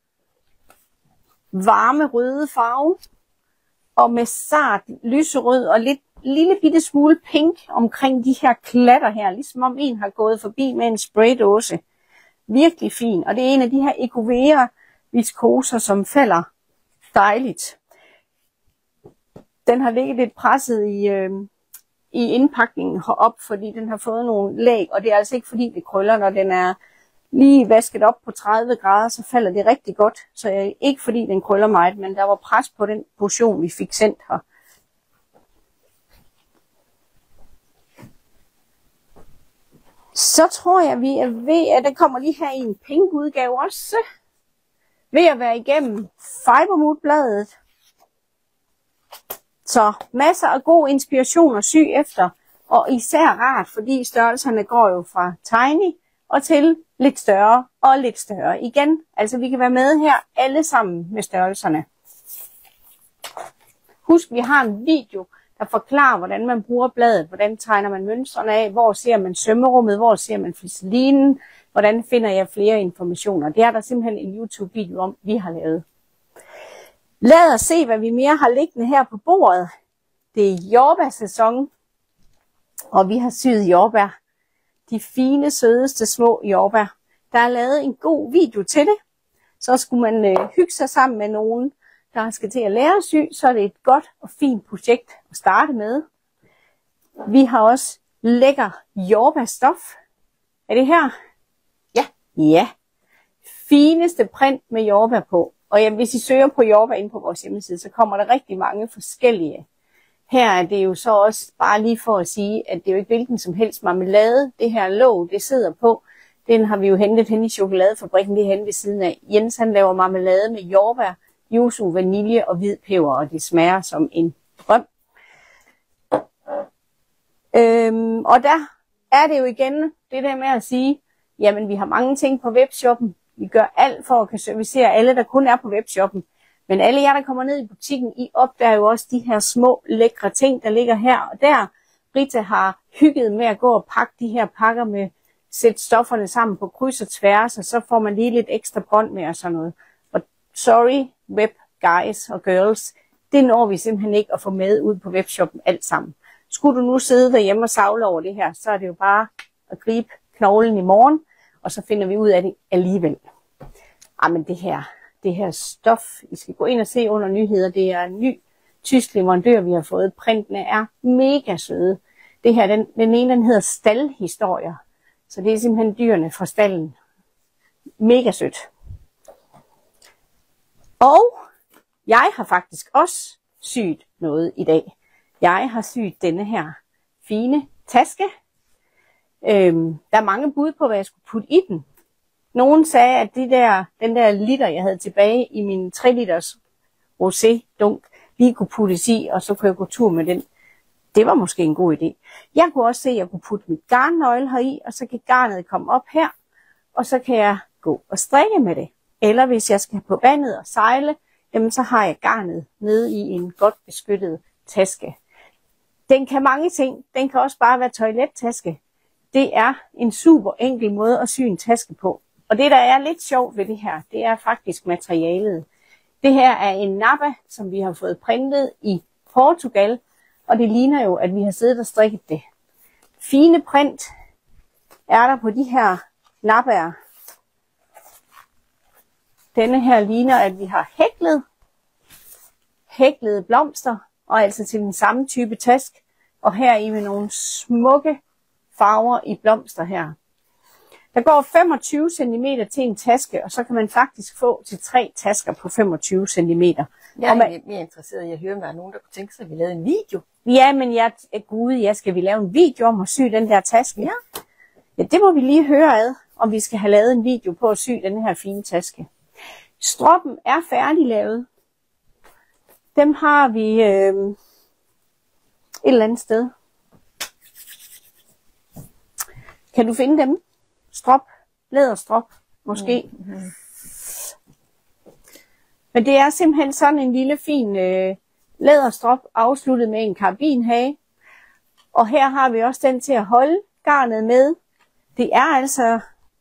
varme røde farve. Og med sart lyserød og lidt lille bitte smule pink omkring de her klatter her. Ligesom om en har gået forbi med en spraydåse. Virkelig fin. Og det er en af de her Ecovea viskoser, som falder dejligt. Den har ligget lidt presset i, øh, i indpakningen herop, fordi den har fået nogle lag. Og det er altså ikke fordi det krøller, når den er lige vasket op på tredive grader, så falder det rigtig godt. Så øh, ikke fordi den krøller meget, men der var pres på den portion, vi fik sendt her. Så tror jeg, vi er ved, at den kommer lige her i en pink udgave også. Ved at være igennem Fibermood-bladet. Så masser af god inspiration at sy efter. Og især rart, fordi størrelserne går jo fra tiny og til lidt større og lidt større igen. Altså vi kan være med her alle sammen med størrelserne. Husk, vi har en video, der forklarer, hvordan man bruger bladet, hvordan tegner man mønstrene af, hvor ser man sømmerummet, hvor ser man flisselinen, hvordan finder jeg flere informationer. Det er der simpelthen en YouTube-video om, vi har lavet. Lad os se, hvad vi mere har liggende her på bordet. Det er jordbærsæson, og vi har syet jordbær. De fine, sødeste små jordbær. Der er lavet en god video til det. Så skulle man øh, hygge sig sammen med nogen, der skal til at lære at sy, så er det et godt og fint projekt at starte med. Vi har også lækker jordbærstof. Er det her? Ja. Ja. Fineste print med jordbær på. Og ja, hvis I søger på jordbær inde på vores hjemmeside, så kommer der rigtig mange forskellige. Her er det jo så også bare lige for at sige, at det er jo ikke hvilken som helst marmelade. Det her låg, det sidder på. Den har vi jo hentet hen i chokoladefabrikken, det er hen ved siden af. Jens han laver marmelade med jordbær, yuzu, vanilje og hvid peber, og det smager som en drøm. Øhm, og der er det jo igen det der med at sige, jamen vi har mange ting på webshoppen. Vi gør alt for at kan servicere alle, der kun er på webshoppen. Men alle jer, der kommer ned i butikken, I opdager jo også de her små lækre ting, der ligger her og der. Rita har hygget med at gå og pakke de her pakker med, sætte stofferne sammen på kryds og tværs, og så får man lige lidt ekstra bånd med og sådan noget. Og sorry, web guys og girls, det når vi simpelthen ikke at få med ud på webshoppen alt sammen. Skulle du nu sidde derhjemme og savle over det her, så er det jo bare at gribe knoglen i morgen, og så finder vi ud af det alligevel. Jamen det her, det her stof, I skal gå ind og se under nyheder, det er en ny tysk leverandør, vi har fået. Printene er mega søde. Det her, den, den ene, den hedder Staldhistorier. Så det er simpelthen dyrene fra stallen. Mega sødt. Og jeg har faktisk også syet noget i dag. Jeg har syet denne her fine taske. Øhm, der er mange bud på, hvad jeg skulle putte i den. Nogen sagde, at de der, den der liter, jeg havde tilbage i min tre liters rosé-dunk, lige kunne puttes i, og så kunne jeg gå tur med den. Det var måske en god idé. Jeg kunne også se, at jeg kunne putte mit garnnøgle heri, og så kan garnet komme op her, og så kan jeg gå og strikke med det. Eller hvis jeg skal på vandet og sejle, jamen så har jeg garnet nede i en godt beskyttet taske. Den kan mange ting. Den kan også bare være toilettaske. Det er en super enkel måde at sy en taske på. Og det, der er lidt sjovt ved det her, det er faktisk materialet. Det her er en nappa, som vi har fået printet i Portugal, og det ligner jo, at vi har siddet og strikket det. Fine print er der på de her nappaer. Denne her ligner, at vi har hæklet, hæklede blomster, og altså til den samme type task. Og her i med nogle smukke farver i blomster her. Der går femogtyve centimeter til en taske, og så kan man faktisk få til tre tasker på femogtyve centimeter. Jeg er man, mere interesseret i at høre, om der er nogen, der kunne tænke sig, at vi lavede en video. Ja, men jeg er gud, ja, skal vi lave en video om at sy den der taske? Ja. Ja, det må vi lige høre ad, om vi skal have lavet en video på at sy den her fine taske. Stroppen er færdiglavet. Dem har vi, øh, eller andet sted. Kan du finde dem? Strop, læderstrop, måske. Mm-hmm. Men det er simpelthen sådan en lille fin øh, læderstrop, afsluttet med en karabinhage. Og her har vi også den til at holde garnet med. Det er altså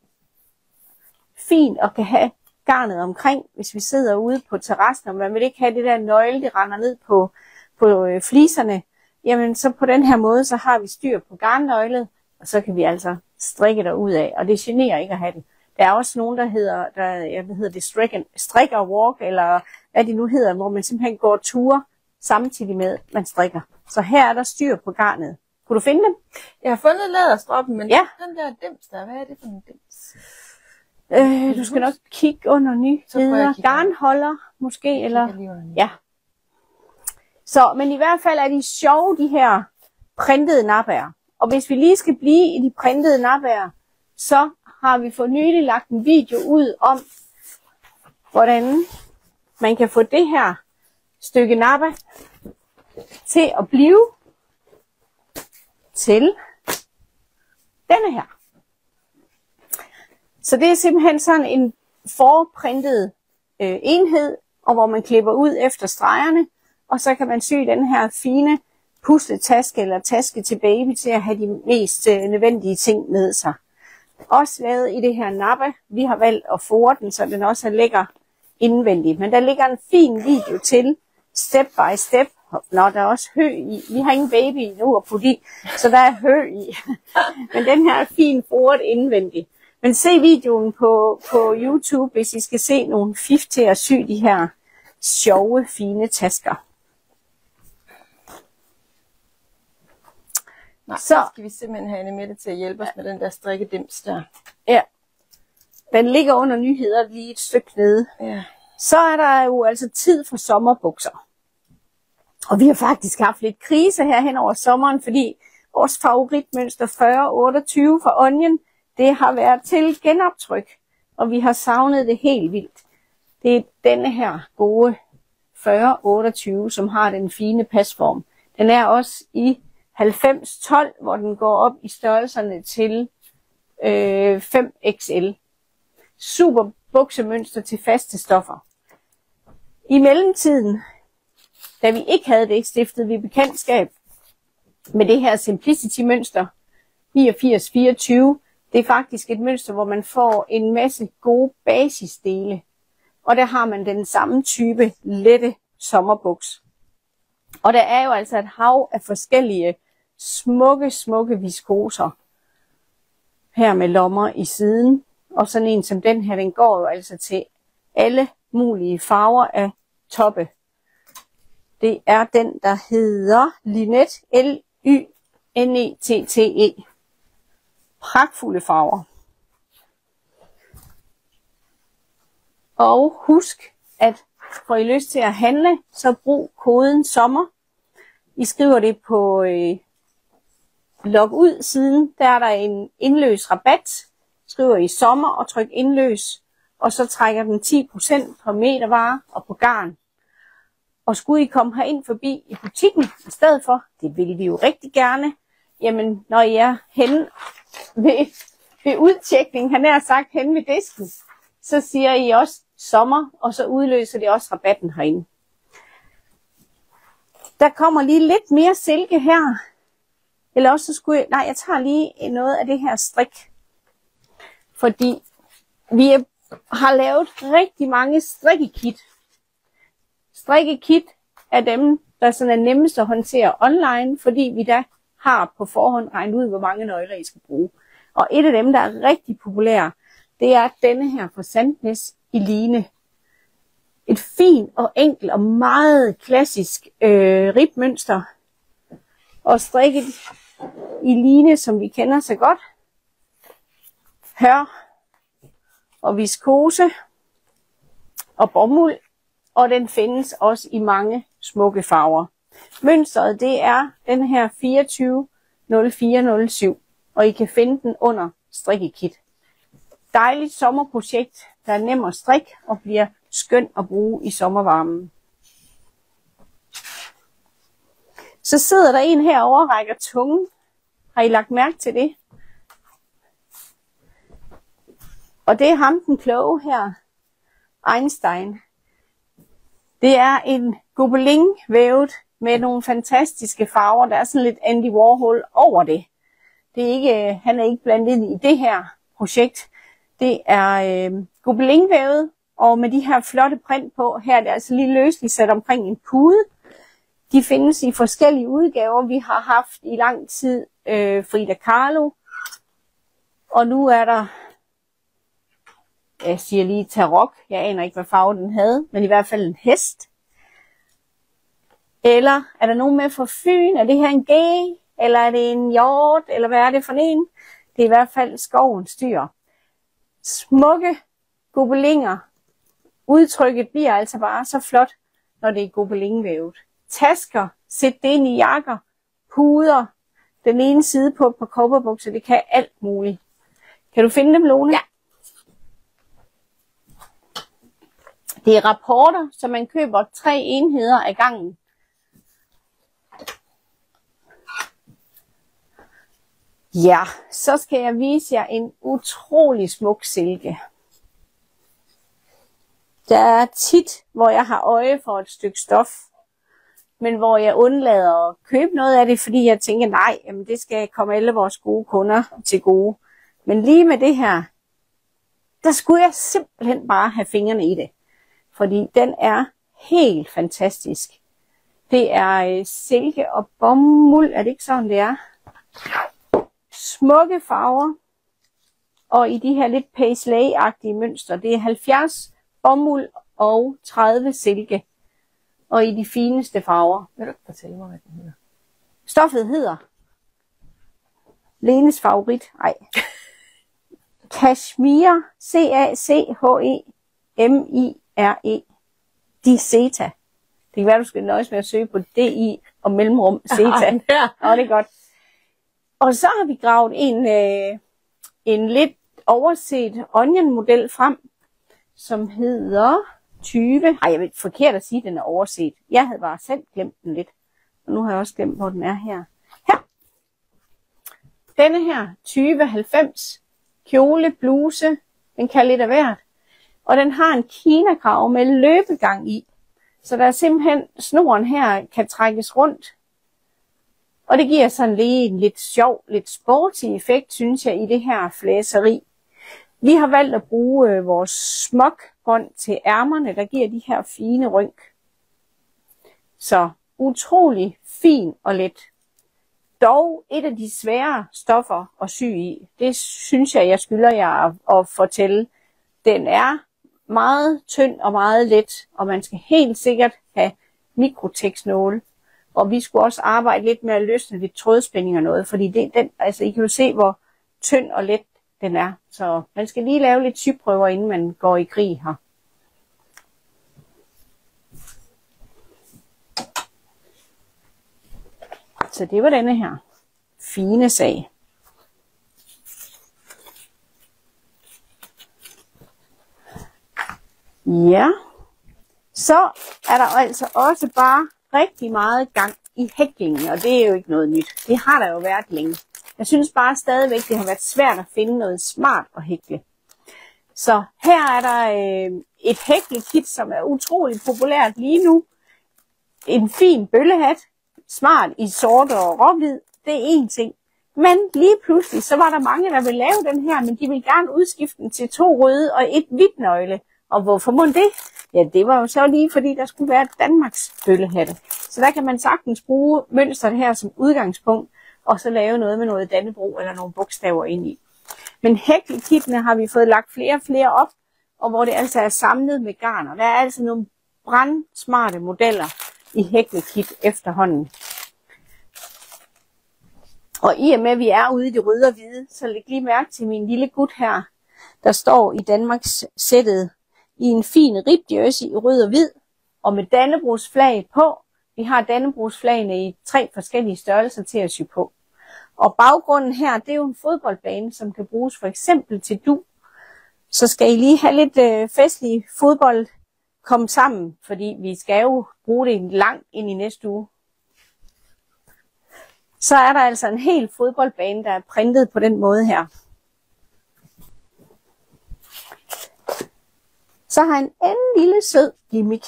fint at kan have garnet omkring, hvis vi sidder ude på terrassen, og man vil ikke have det der nøgle, det render ned på, på øh, fliserne. Jamen så på den her måde, så har vi styr på garnnøglet, og så kan vi altså strikke derud af, og det generer ikke at have det. Der er også nogen, der hedder, der, jeg ved, hedder det strikke, strikker walk, eller hvad det nu hedder, hvor man simpelthen går ture samtidig med, man strikker. Så her er der styr på garnet. Kunne du finde dem? Jeg har fundet læderstroppen, men ja. Den der dims der, hvad er det for en dims? Øh, du skal nok kigge under nyheder. Garnholder måske, eller... Ja. Så, men i hvert fald er de sjove, de her printede napper. Og hvis vi lige skal blive i de printede napper, så har vi for nylig lagt en video ud om, hvordan man kan få det her stykke nappe til at blive til denne her. Så det er simpelthen sådan en forprintet øh, enhed, og hvor man klipper ud efter stregerne, og så kan man sy den her fine pusletaske eller taske til baby til at have de mest øh, nødvendige ting med sig. Også lavet i det her nappe. Vi har valgt at fore den, så den også er lækker indvendigt. Men der ligger en fin video til, step by step. Nå, der er også hø i. Vi har ingen baby endnu at putte i, så der er hø i. Men den her er fin foret indvendigt. Men se videoen på, på YouTube, hvis I skal se nogle fif til at sy de her sjove, fine tasker. Nej, så skal vi simpelthen have en med det til at hjælpe os med den der strikkedims der. Ja. Den ligger under nyheder lige et stykke nede. Ja. Så er der jo altså tid for sommerbukser. Og vi har faktisk haft lidt krise her hen over sommeren, fordi vores favoritmønster fyrre otteogtyve fra Onion, det har været til genoptryk. Og vi har savnet det helt vildt. Det er denne her gode fyrre otteogtyve, som har den fine pasform. Den er også i halvfems tolv, hvor den går op i størrelserne til øh, fem X L. Super buksemønster til faste stoffer. I mellemtiden, da vi ikke havde det, stiftede vi bekendtskab med det her Simplicity mønster niogfirs fireogtyve. Det er faktisk et mønster, hvor man får en masse gode basisdele. Og der har man den samme type lette sommerbuks. Og der er jo altså et hav af forskellige smukke, smukke viskoser. Her med lommer i siden. Og sådan en som den her, den går jo altså til alle mulige farver af toppe. Det er den, der hedder Linet, L Y N E T T E. Pragtfulde farver. Og husk, at får I lyst til at handle, så brug koden SOMMER. I skriver det på øh, log ud siden. Der er der en indløs rabat. Skriver I SOMMER og tryk indløs. Og så trækker den ti procent på metervare og på garn. Og skulle I komme herind forbi i butikken i stedet for, det vil vi jo rigtig gerne, jamen når I er henne ved, ved udtjekning, han er sagt henne ved disken, så siger I også SOMMER, og så udløser det også rabatten herinde. Der kommer lige lidt mere silke her. Eller også så skulle jeg, nej, jeg tager lige noget af det her strik. Fordi vi har lavet rigtig mange strikkekit. Strikkekit er dem, der sådan er nemmest at håndtere online, fordi vi da har på forhånd regnet ud, hvor mange nøgler I skal bruge. Og et af dem, der er rigtig populære, det er denne her fra Sandnes i line. Et fint og enkelt og meget klassisk øh, ribmønster. Og strikket i line, som vi kender så godt. Hør og viskose og bomuld. Og den findes også i mange smukke farver. Mønstret det er den her fireogtyve nul fire nul syv. Og I kan finde den under strikkekit. Dejligt sommerprojekt, der er nem at strikke og bliver skøn at bruge i sommervarmen. Så Så sidder der en herovre og rækker tungen. Har I lagt mærke til det? Og det er ham den kloge her, Einstein. Det er en gobelin vævet med nogle fantastiske farver. Der er sådan lidt Andy Warhol over det. Det er ikke, han er ikke blandet ind i det her projekt. Det er øh, gobelinvævet, og med de her flotte print på. Her er det altså lige løsligt sat omkring en pude. De findes i forskellige udgaver. Vi har haft i lang tid øh, Frida Kahlo. Og nu er der, jeg siger lige tarok. Jeg aner ikke, hvad farve den havde, men i hvert fald en hest. Eller er der nogen med fra Fyn? Er det her en gæ? Eller er det en hjort? Eller hvad er det for en? Det er i hvert fald skovens dyr. Smukke gobelinger. Udtrykket bliver altså bare så flot, når det er gobelinvævet. Tasker, sæt det ind i jakker, puder, den ene side på et par cowboybukser, det kan alt muligt. Kan du finde dem, Lone? Ja. Det er rapporter, så man køber tre enheder ad gangen. Ja, så skal jeg vise jer en utrolig smuk silke. Der er tit, hvor jeg har øje for et stykke stof, men hvor jeg undlader at købe noget af det, fordi jeg tænker, nej, jamen det skal komme alle vores gode kunder til gode. Men lige med det her, der skulle jeg simpelthen bare have fingrene i det. Fordi den er helt fantastisk. Det er silke og bomuld, er det ikke sådan det er? Smukke farver, og i de her lidt paisley-agtige mønstre. Det er halvfjerds bomuld og tredive silke, og i de fineste farver. Vil du ikke fortælle mig, hvad den hedder? Stoffet hedder Lenes favorit. Ej. Cashmere, C A C H E M I R E. Diceta. Det kan være, du skal nøjes med at søge på D I og mellemrum Zeta. Ja. Og det er godt. Og så har vi gravet en, øh, en lidt overset onion-model frem, som hedder tyve. Ej, jeg ved forkert at sige, at den er overset. Jeg havde bare selv glemt den lidt. Og nu har jeg også glemt, hvor den er her. Her. Denne her, tyve halvfems. Kjole, bluse. Den kan lidt af hvert. Og den har en kinakrav med løbegang i. Så der er simpelthen, snoren her kan trækkes rundt. Og det giver sådan lige en lidt sjov, lidt sporty effekt, synes jeg, i det her flæseri. Vi har valgt at bruge øh, vores smogbånd til ærmerne, der giver de her fine rynk. Så utrolig fin og let. Dog et af de svære stoffer at sy i. Det synes jeg, jeg skylder jer at, at fortælle. Den er meget tynd og meget let, og man skal helt sikkert have mikrotekstnåle. Og vi skulle også arbejde lidt med at løsne lidt trådspænding og noget, fordi det, den, altså I kan jo se, hvor tynd og let den er. Så man skal lige lave lidt syprøver, inden man går i krig her. Så det var denne her fine sag. Ja, så er der altså også bare rigtig meget gang i hæklingen, og det er jo ikke noget nyt. Det har der jo været længe. Jeg synes bare stadigvæk, det har været svært at finde noget smart at hækle. Så her er der øh, et hæklekit, som er utrolig populært lige nu. En fin bøllehat, smart i sort og råhvid, det er en ting. Men lige pludselig, så var der mange, der ville lave den her, men de ville gerne udskifte den til to røde og et hvidt nøgle. Og hvorfor må det? Ja, det var jo så lige, fordi der skulle være Danmarks bøllehatte. Så der kan man sagtens bruge mønstret her som udgangspunkt, og så lave noget med noget Dannebrog eller nogle bogstaver ind i. Men hæklekittene har vi fået lagt flere og flere op, og hvor det altså er samlet med garner. Der er altså nogle brandsmarte modeller i hæklekit efterhånden. Og i og med, at vi er ude i det røde og hvide, så læg lige mærke til min lille gut her, der står i Danmarks sættet i en fin ribjersey i rød og hvid, og med Dannebrogs flag på. Vi har Dannebrogs flagene i tre forskellige størrelser til at sy på. Og baggrunden her, det er jo en fodboldbane, som kan bruges for eksempel til du. Så skal I lige have lidt øh, festlig fodbold komme sammen, fordi vi skal jo bruge det langt ind i næste uge. så er der altså en hel fodboldbane, der er printet på den måde her. Så har han en lille sød gimmick.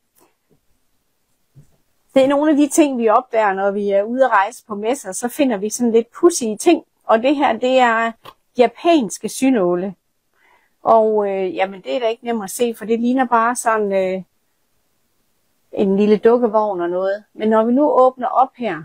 Det er nogle af de ting, vi opdager, når vi er ude at rejse på messer, så finder vi sådan lidt pudsige ting. Og det her, det er japanske synåle. Og øh, jamen, det er da ikke nemt at se, for det ligner bare sådan øh, en lille dukkevogn og noget. Men når vi nu åbner op her,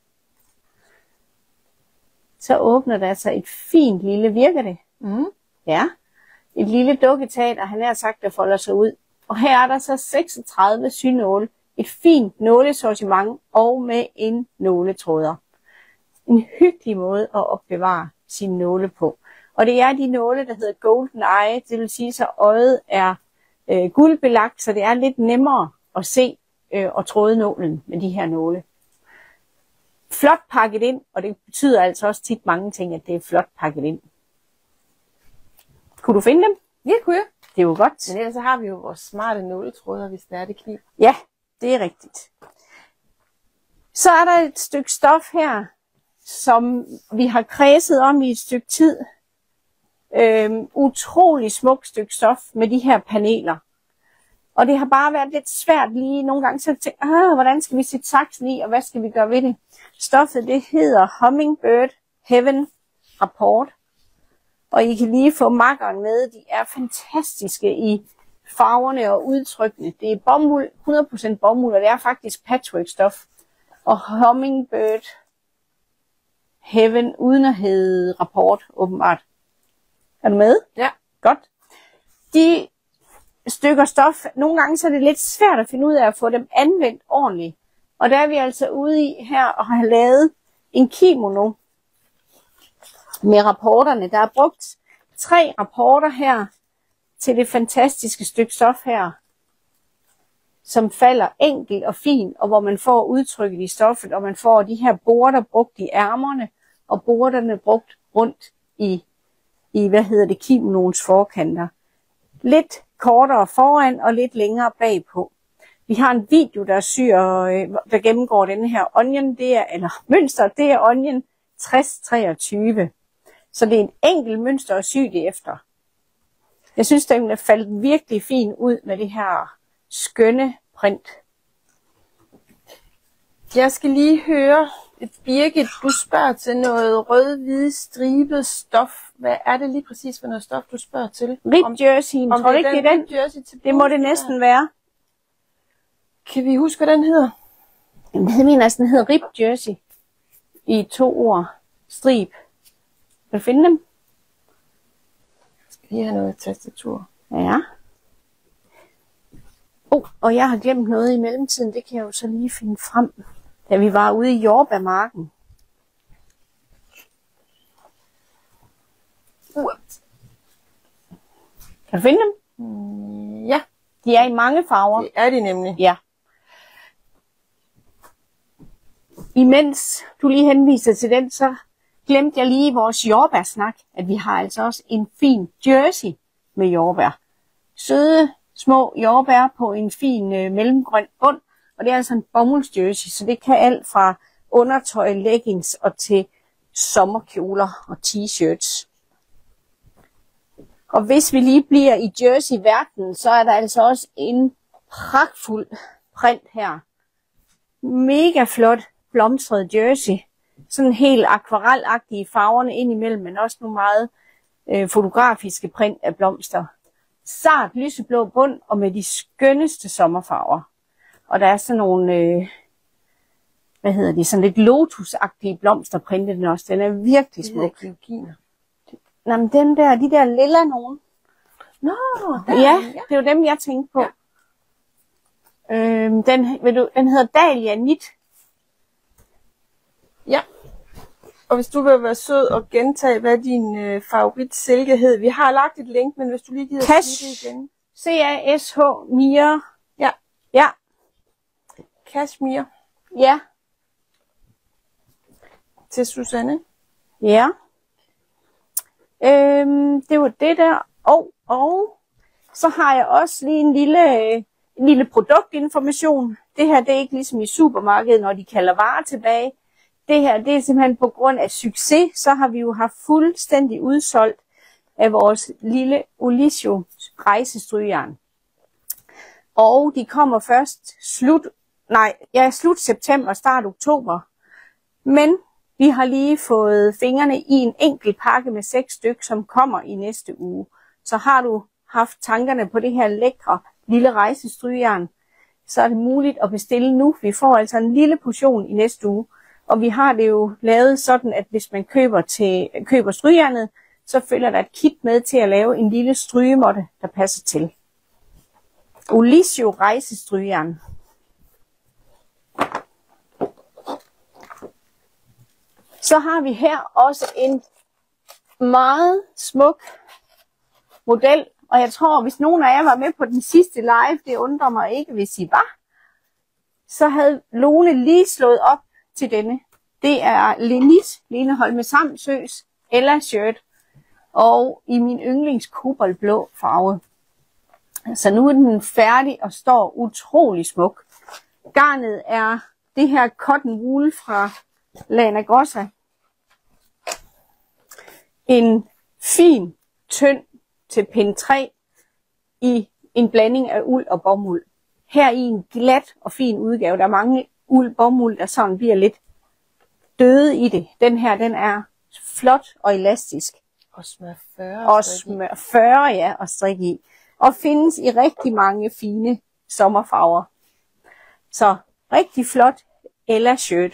så åbner der altså et fint lille, virker det? Mm. Ja, et lille dukketeater, han har sagt, der folder sig ud. Og her er der så seksogtredive synåle, et fint nålesortiment og med en nåletråder. En hyggelig måde at opbevare sine nåle på. Og det er de nåle, der hedder Golden Eye, det vil sige, så øjet er øh, guldbelagt, så det er lidt nemmere at se øh, og tråde nålen med de her nåle. Flot pakket ind, og det betyder altså også tit mange ting, at det er flot pakket ind. Kunne du finde dem? Ja, kunne jeg. Det er jo godt. Men ellers så har vi jo vores smarte nåletråder, hvis det er det knib. Ja, det er rigtigt. Så er der et stykke stof her, som vi har kredset om i et stykke tid. Øhm, utrolig smukt stykke stof med de her paneler. Og det har bare været lidt svært lige nogle gange, så jeg tænkte, ah, hvordan skal vi sætte saksen i, og hvad skal vi gøre ved det? Stoffet, det hedder Hummingbird Heaven Rapport. Og I kan lige få makkeren med. De er fantastiske i farverne og udtrykkene. Det er bomuld, hundrede procent bomuld, og det er faktisk patchwork-stof. Og Hummingbird Heaven, uden at hedde rapport, åbenbart. Er du med? Ja. Godt. De stykker stof, nogle gange så er det lidt svært at finde ud af at få dem anvendt ordentligt. Og der er vi altså ude i her og har lavet en kimono med rapporterne. Der er brugt tre rapporter her til det fantastiske stykke stof her, som falder enkelt og fint, og hvor man får udtrykket i stoffet, og man får de her border brugt i ærmerne, og borderne brugt rundt i, i hvad hedder det, kimonoens forkanter. Lidt kortere foran og lidt længere bagpå. Vi har en video, der syr, der gennemgår denne her onion, det er, eller mønster, det er onion tres treogtyve. Så det er et enkelt mønster at sy det efter. Jeg synes, den er faldet virkelig fint ud med det her skønne print. Jeg skal lige høre, Birgit, du spørger til noget rød-hvide stribet stof. Hvad er det lige præcis for noget stof, du spørger til? Rib jersey, tror du ikke, det er den? Jersey til det må det næsten være. Kan vi huske, hvad den hedder? Jamen, jeg mener, at den hedder rib jersey. I to ord. Strib. Kan du finde dem? Jeg skal lige have noget tastatur. Ja. Oh, og jeg har glemt noget i mellemtiden. Det kan jeg jo så lige finde frem. Da vi var ude i jordbærmarken. Uh. Kan du finde dem? Mm, ja. De er i mange farver. Det er de nemlig. Ja. Imens du lige henviser til den, så glemte jeg lige i vores jordbærsnak, at vi har altså også en fin jersey med jordbær. Søde, små jordbær på en fin øh, mellemgrøn bund, og det er altså en bomuldsjersey, så det kan alt fra undertøj, leggings og til sommerkjoler og t-shirts. Og hvis vi lige bliver i jersey-verdenen, så er der altså også en pragtfuld print her. Mega flot blomstret jersey. Sådan helt akvarelagtige farverne indimellem, men også nogle meget øh, fotografiske print af blomster. Sart lyseblå bund og med de skønneste sommerfarver. Og der er sådan nogle, øh, hvad hedder de, sådan lidt lotusagtige blomster printet den også. Den er virkelig smuk. Det er Nå, men den der, de der lilla nogen. Nå, der, ja, ja, det er jo dem, jeg tænkte på. Ja. Øhm, den, ved du, den hedder Dahlia Knit. Ja. Og hvis du vil være sød og gentage, hvad din øh, favorit silke hed. Vi har lagt et link, men hvis du lige gider Cash. sige det igen. C A S H Mia. Ja. Ja. Cashmere. Ja. Til Susanne. Ja. Øhm, det var det der. Og, og så har jeg også lige en lille, en lille produktinformation. Det her, det er ikke ligesom i supermarkedet, når de kalder varer tilbage. det her, det er simpelthen på grund af succes, så har vi jo haft fuldstændig udsolgt af vores lille Olisio rejsestrygejern. Og de kommer først slut, nej, ja, slut september, start oktober. Men vi har lige fået fingrene i en enkelt pakke med seks stykker, som kommer i næste uge. Så har du haft tankerne på det her lækre lille rejsestrygejern, så er det muligt at bestille nu. Vi får altså en lille portion i næste uge. Og vi har det jo lavet sådan, at hvis man køber, til, køber strygejernet, så følger der et kit med til at lave en lille strygemåtte, der passer til. Olisio rejsestrygejern. Så har vi her også en meget smuk model. Og jeg tror, hvis nogen af jer var med på den sidste live, det undrer mig ikke, hvis I var, så havde Lone lige slået op til denne. Det er Lenis, Lene Holme Samsøs Ella shirt, og i min yndlings koboldblå farve. Så nu er den færdig og står utrolig smuk. Garnet er det her cotton wool fra Lana Grossa. En fin, tynd til pind tre i en blanding af uld og bomuld. Her i en glat og fin udgave. Der er mange uld bomuld, der sådan bliver lidt døde i det. Den her, den er flot og elastisk. Og smør fyrre. Og smør fyrre, ja, og strik i. Og findes i rigtig mange fine sommerfarver. Så rigtig flot Ella shirt.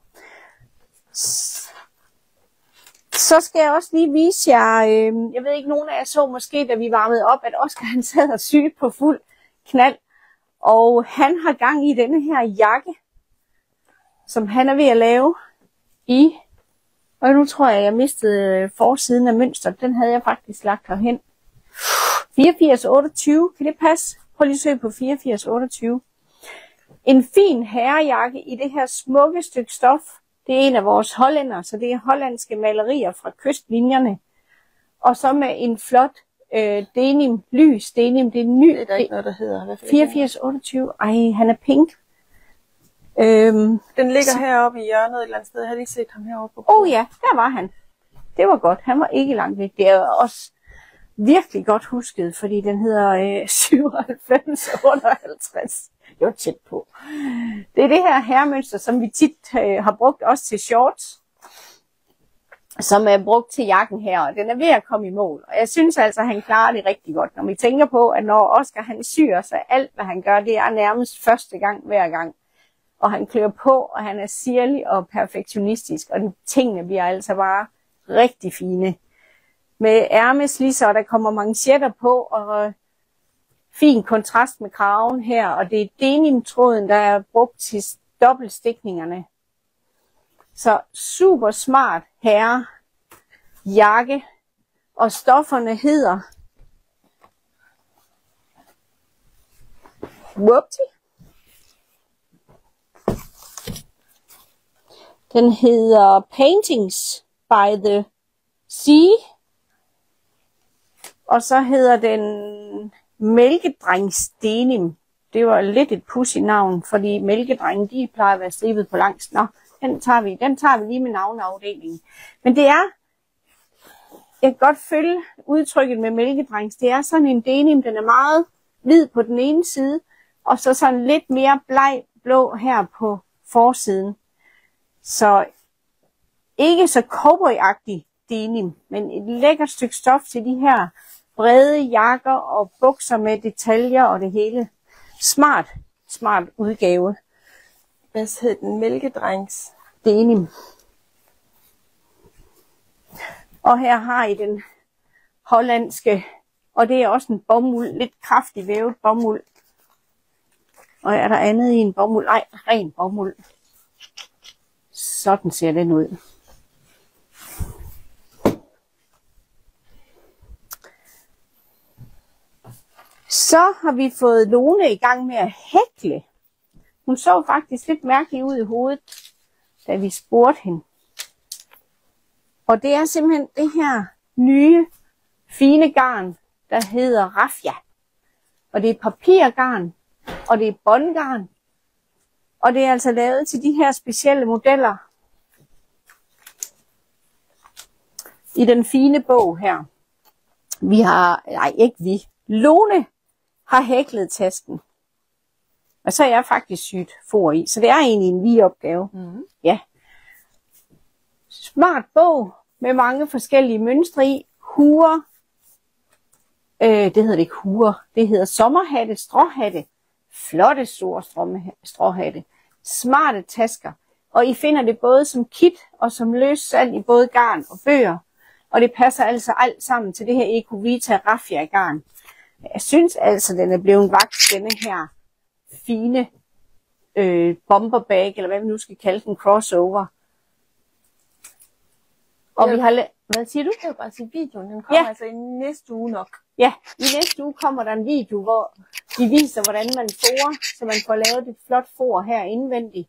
Så skal jeg også lige vise jer, øh, jeg ved ikke, nogen af jer så måske, da vi varmede op, at Oscar han sad og syede på fuld knald. Og han har gang i denne her jakke, som han er ved at lave i, og nu tror jeg, jeg mistede forsiden af mønstret. Den havde jeg faktisk lagt herhen. fireogfirs otteogtyve, kan det passe? Prøv lige at søge på fireogfirs otteogtyve. En fin herrejakke i det her smukke stykke stof. Det er en af vores hollænder, så det er hollandske malerier fra kystlinjerne. Og så med en flot øh, denim, lys denim. Det er ny. Det er der ikke noget, der hedder. fireogfirs otteogtyve. Ej, han er pink. Øhm, Den ligger så heroppe i hjørnet et eller andet sted. Jeg har lige set ham heroppe på. Åh oh, ja, der var han. Det var godt. Han var ikke langt væk. Det er også virkelig godt husket, fordi den hedder øh, syvoghalvfems otteoghalvtreds. Det var tæt på. Det er det her herremønster, som vi tit øh, har brugt også til shorts, som er brugt til jakken her, og den er ved at komme i mål. Og jeg synes altså, at han klarer det rigtig godt, når vi tænker på, at når Oscar han syr, så alt hvad han gør, det er nærmest første gang hver gang. Og han klør på, og han er sirlig og perfektionistisk, og de tingene bliver altså bare rigtig fine. Med ærmeslisser, og der kommer manchetter på, og fin kontrast med kraven her, og det er denimtråden, der er brugt til dobbeltstikningerne. Så super smart herre jakke, og stofferne hedder Whoopty. Den hedder Paintings by the Sea. Og så hedder den Mælkedrengs denim. Det var lidt et pussy navn, fordi mælkedrenge, de plejer at være stribet på langs. Nå, den tager vi, den tager vi lige med navneafdelingen. Men det er, jeg kan godt følge udtrykket med mælkedrengs. Det er sådan en denim, den er meget hvid på den ene side, og så sådan lidt mere bleg blå her på forsiden. Så ikke så cowboyagtig denim, men et lækkert stykke stof til de her brede jakker og bukser med detaljer og det hele. Smart, smart udgave. Hvad hed den? Mælkedrengs denim. Og her har I den hollandske, og det er også en bomuld, lidt kraftig vævet bomuld. Og er der andet i en bomuld? Nej, ren bomuld. Sådan ser den ud. Så har vi fået Lone i gang med at hækle. Hun så faktisk lidt mærkelig ud i hovedet, da vi spurgte hende. Og det er simpelthen det her nye, fine garn, der hedder raffia. Og det er papirgarn, og det er båndgarn. Og det er altså lavet til de her specielle modeller. i den fine bog her. Vi har, nej ikke vi, Lone har hæklet tasken. Og så er jeg faktisk sygt for i, så det er egentlig en lige opgave. Mm. Ja. Smart bog med mange forskellige mønstre i. Huer. Øh, det hedder det ikke huer. Det hedder sommerhatte, stråhatte. Flotte store stråhatte. Smarte tasker. Og I finder det både som kit og som løssalg i både garn og bøger. Og det passer altså alt sammen til det her Ecovita raffia garn. Jeg synes altså, den er blevet vaks, denne her fine øh, bomberbag, eller hvad vi nu skal kalde den, crossover. Og jeg, vi har hvad siger du? Jeg vil bare sige, videoen den kommer ja. altså i næste uge nok. Ja, i næste uge kommer der en video, hvor de viser, hvordan man forer, så man får lavet et flot for her indvendigt.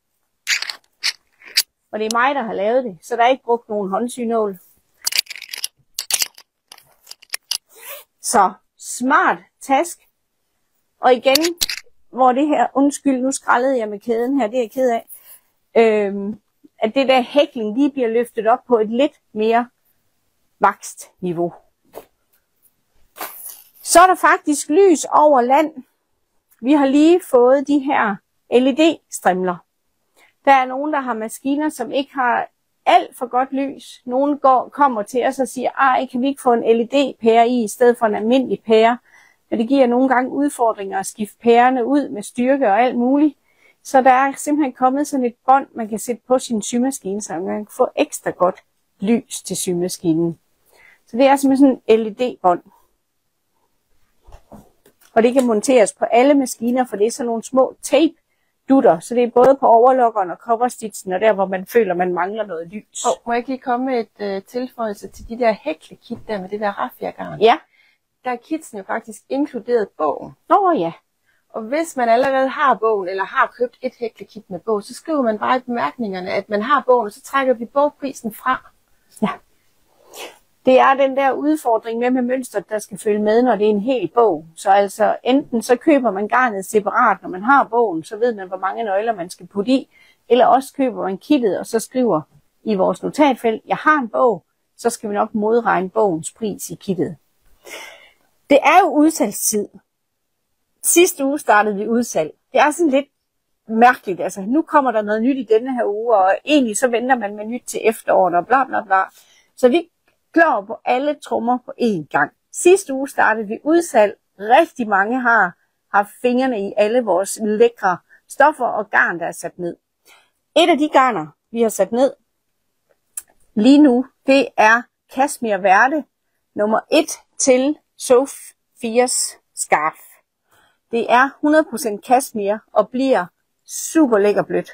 Og det er mig, der har lavet det, så der er ikke brugt nogen håndsynål. Så smart task. Og igen, hvor det her, undskyld, nu skrællede jeg med kæden her, det er jeg ked af, øhm, at det der hækling lige bliver løftet op på et lidt mere vakst niveau. Så er der faktisk lys over land. Vi har lige fået de her L E D-strimler. Der er nogen, der har maskiner, som ikke har alt for godt lys. Nogen går, kommer til os og siger, ej, kan vi ikke få en L E D-pære i, i stedet for en almindelig pære? Men det giver nogle gange udfordringer at skifte pærerne ud med styrke og alt muligt. Så der er simpelthen kommet sådan et bånd, man kan sætte på sin symaskine, så man kan få ekstra godt lys til symaskinen. Så det er simpelthen sådan en L E D-bånd. Og det kan monteres på alle maskiner, for det er sådan nogle små tape-dutter. Så det er både på overlockeren og coverstitchen, og der hvor man føler, man mangler noget lys. Og må jeg ikke lige komme med et uh, tilføjelse til de der hæklekit der med det der raffia-garn? Ja. Der er kitsen jo faktisk inkluderet bogen. Nå ja. Og hvis man allerede har bogen, eller har købt et hæklekit med bog, så skriver man bare i bemærkningerne, at man har bogen, og så trækker vi bogprisen fra. Ja. Det er den der udfordring med med mønstret, der skal følge med, når det er en hel bog. Så altså enten så køber man garnet separat, når man har bogen, så ved man, hvor mange nøgler man skal putte i. Eller også køber man kittet, og så skriver i vores notatfelt, jeg har en bog, så skal vi nok modregne bogens pris i kittet. Det er jo udsalgstid. Sidste uge startede vi udsalg. Det er sådan lidt mærkeligt. Altså, nu kommer der noget nyt i denne her uge, og egentlig så venter man med nyt til efteråret og bla bla bla. Så vi klår på alle trommer på én gang. Sidste uge startede vi udsalg. Rigtig mange har haft fingrene i alle vores lækre stoffer og garn, der er sat ned. Et af de garner, vi har sat ned lige nu, det er Kashmir Verde nummer et til Sofias scarf. Det er hundrede procent kashmir og bliver super lækker blødt.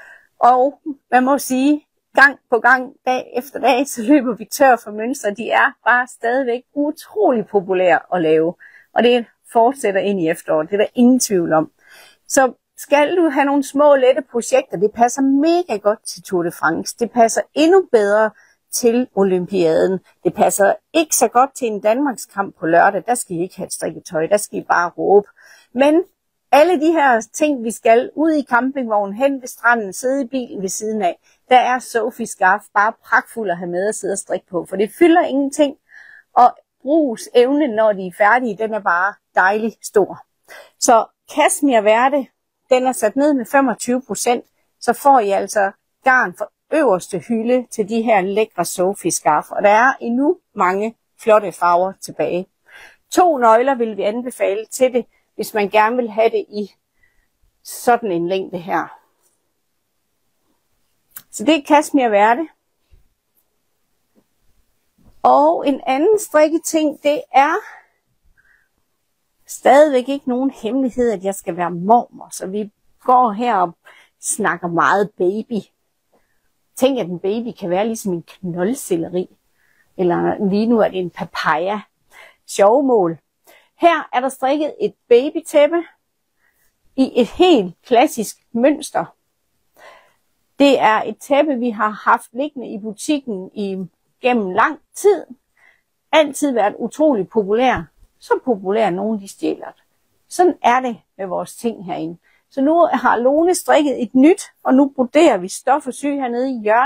Og man må sige, gang på gang, dag efter dag, så løber vi tør for mønstre. De er bare stadigvæk utrolig populære at lave. Og det fortsætter ind i efteråret. Det er der ingen tvivl om. Så skal du have nogle små, lette projekter, det passer mega godt til Tour de France. Det passer endnu bedre til Olympiaden. Det passer ikke så godt til en Danmarkskamp på lørdag. Der skal I ikke have et strikketøj. Der skal I bare råbe. Men alle de her ting, vi skal ud i campingvognen, hen ved stranden, sidde i bilen ved siden af, der er Sophie Scarf bare pragtfuld at have med at sidde og strikke på. For det fylder ingenting. Og brugsevnen, når de er færdige, den er bare dejlig stor. Så Kashmir Verde, den er sat ned med femogtyve procent. Så får I altså garn for øverste hylde til de her lækre Sophie Scarf. Og der er endnu mange flotte farver tilbage. To nøgler vil vi anbefale til det, hvis man gerne vil have det i sådan en længde her. Så det er Kashmir Verde. Og en anden strikketing, det er stadigvæk ikke nogen hemmelighed, at jeg skal være mormor. Så vi går her og snakker meget baby. Tænk, at en baby kan være ligesom en knoldselleri. Eller lige nu er det en papaya. Sjovmål. Her er der strikket et babytæppe i et helt klassisk mønster. Det er et tæppe, vi har haft liggende i butikken i gennem lang tid. Altid været utrolig populær. Så populær, nogen de stjæler det. Sådan er det med vores ting herinde. Så nu har Lone strikket et nyt, og nu broderer vi stof og syg hernede i hjørnet.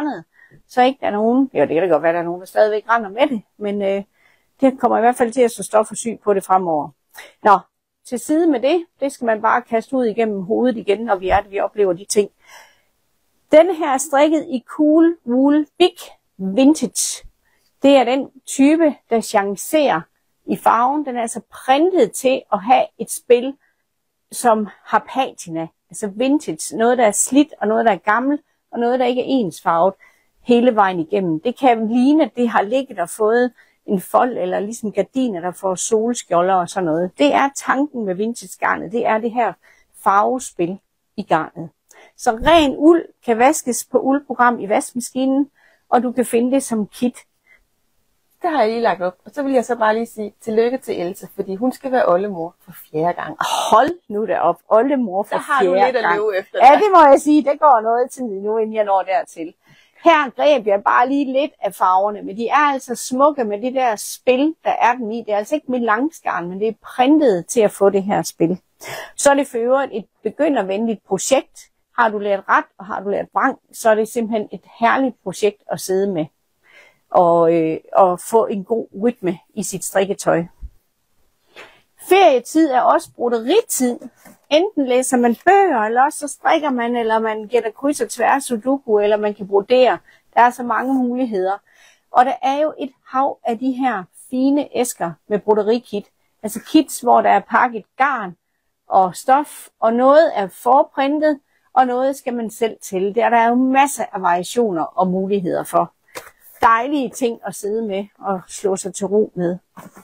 så ikke der er nogen, jo det kan da godt være, der er nogen, der stadigvæk render med det, men øh, det kommer i hvert fald til at stå stof og syg på det fremover. Nå, til side med det, det skal man bare kaste ud igennem hovedet igen, når vi er det, vi oplever de ting. Den her er strikket i Cool Wool Big Vintage. Det er den type, der chancerer i farven. Den er altså printet til at have et spil, som har patina. Altså vintage. Noget, der er slidt, og noget, der er gammelt, og noget, der ikke er ensfarvet hele vejen igennem. Det kan ligne, at det har ligget og fået en fold, eller ligesom gardiner, der får solskjolder og sådan noget. Det er tanken med vintage-garnet. Det er det her farvespil i garnet. Så ren uld kan vaskes på uldprogram i vaskemaskinen, og du kan finde det som kit. Det har jeg lige lagt op. Og så vil jeg så bare lige sige tillykke til Else, fordi hun skal være oldemor for fjerde gang. Hold nu da op. Oldemor for fjerde gang. Der har du lidt at løbe efter. Ja, det må jeg sige. Det går noget tid nu, inden jeg når dertil. Her greb jeg bare lige lidt af farverne, men de er altså smukke med det der spil, der er den i. Det er altså ikke med langsgarn, men det er printet til at få det her spil. Så er det for øvrigt et begyndervenligt projekt. Har du lært ret, og har du lært vrang, så er det simpelthen et herligt projekt at sidde med. Og, øh, og få en god rytme i sit strikketøj. Ferietid er også broderietid. Enten læser man bøger, eller også så strikker man, eller man gætter kryds og tværs sudoku, eller man kan brodere. Der er så mange muligheder. Og der er jo et hav af de her fine æsker med broderikit. Altså kits, hvor der er pakket garn og stof, og noget er forprintet, og noget skal man selv til. Der er jo masser af variationer og muligheder for. Dejlige ting at sidde med og slå sig til ro med.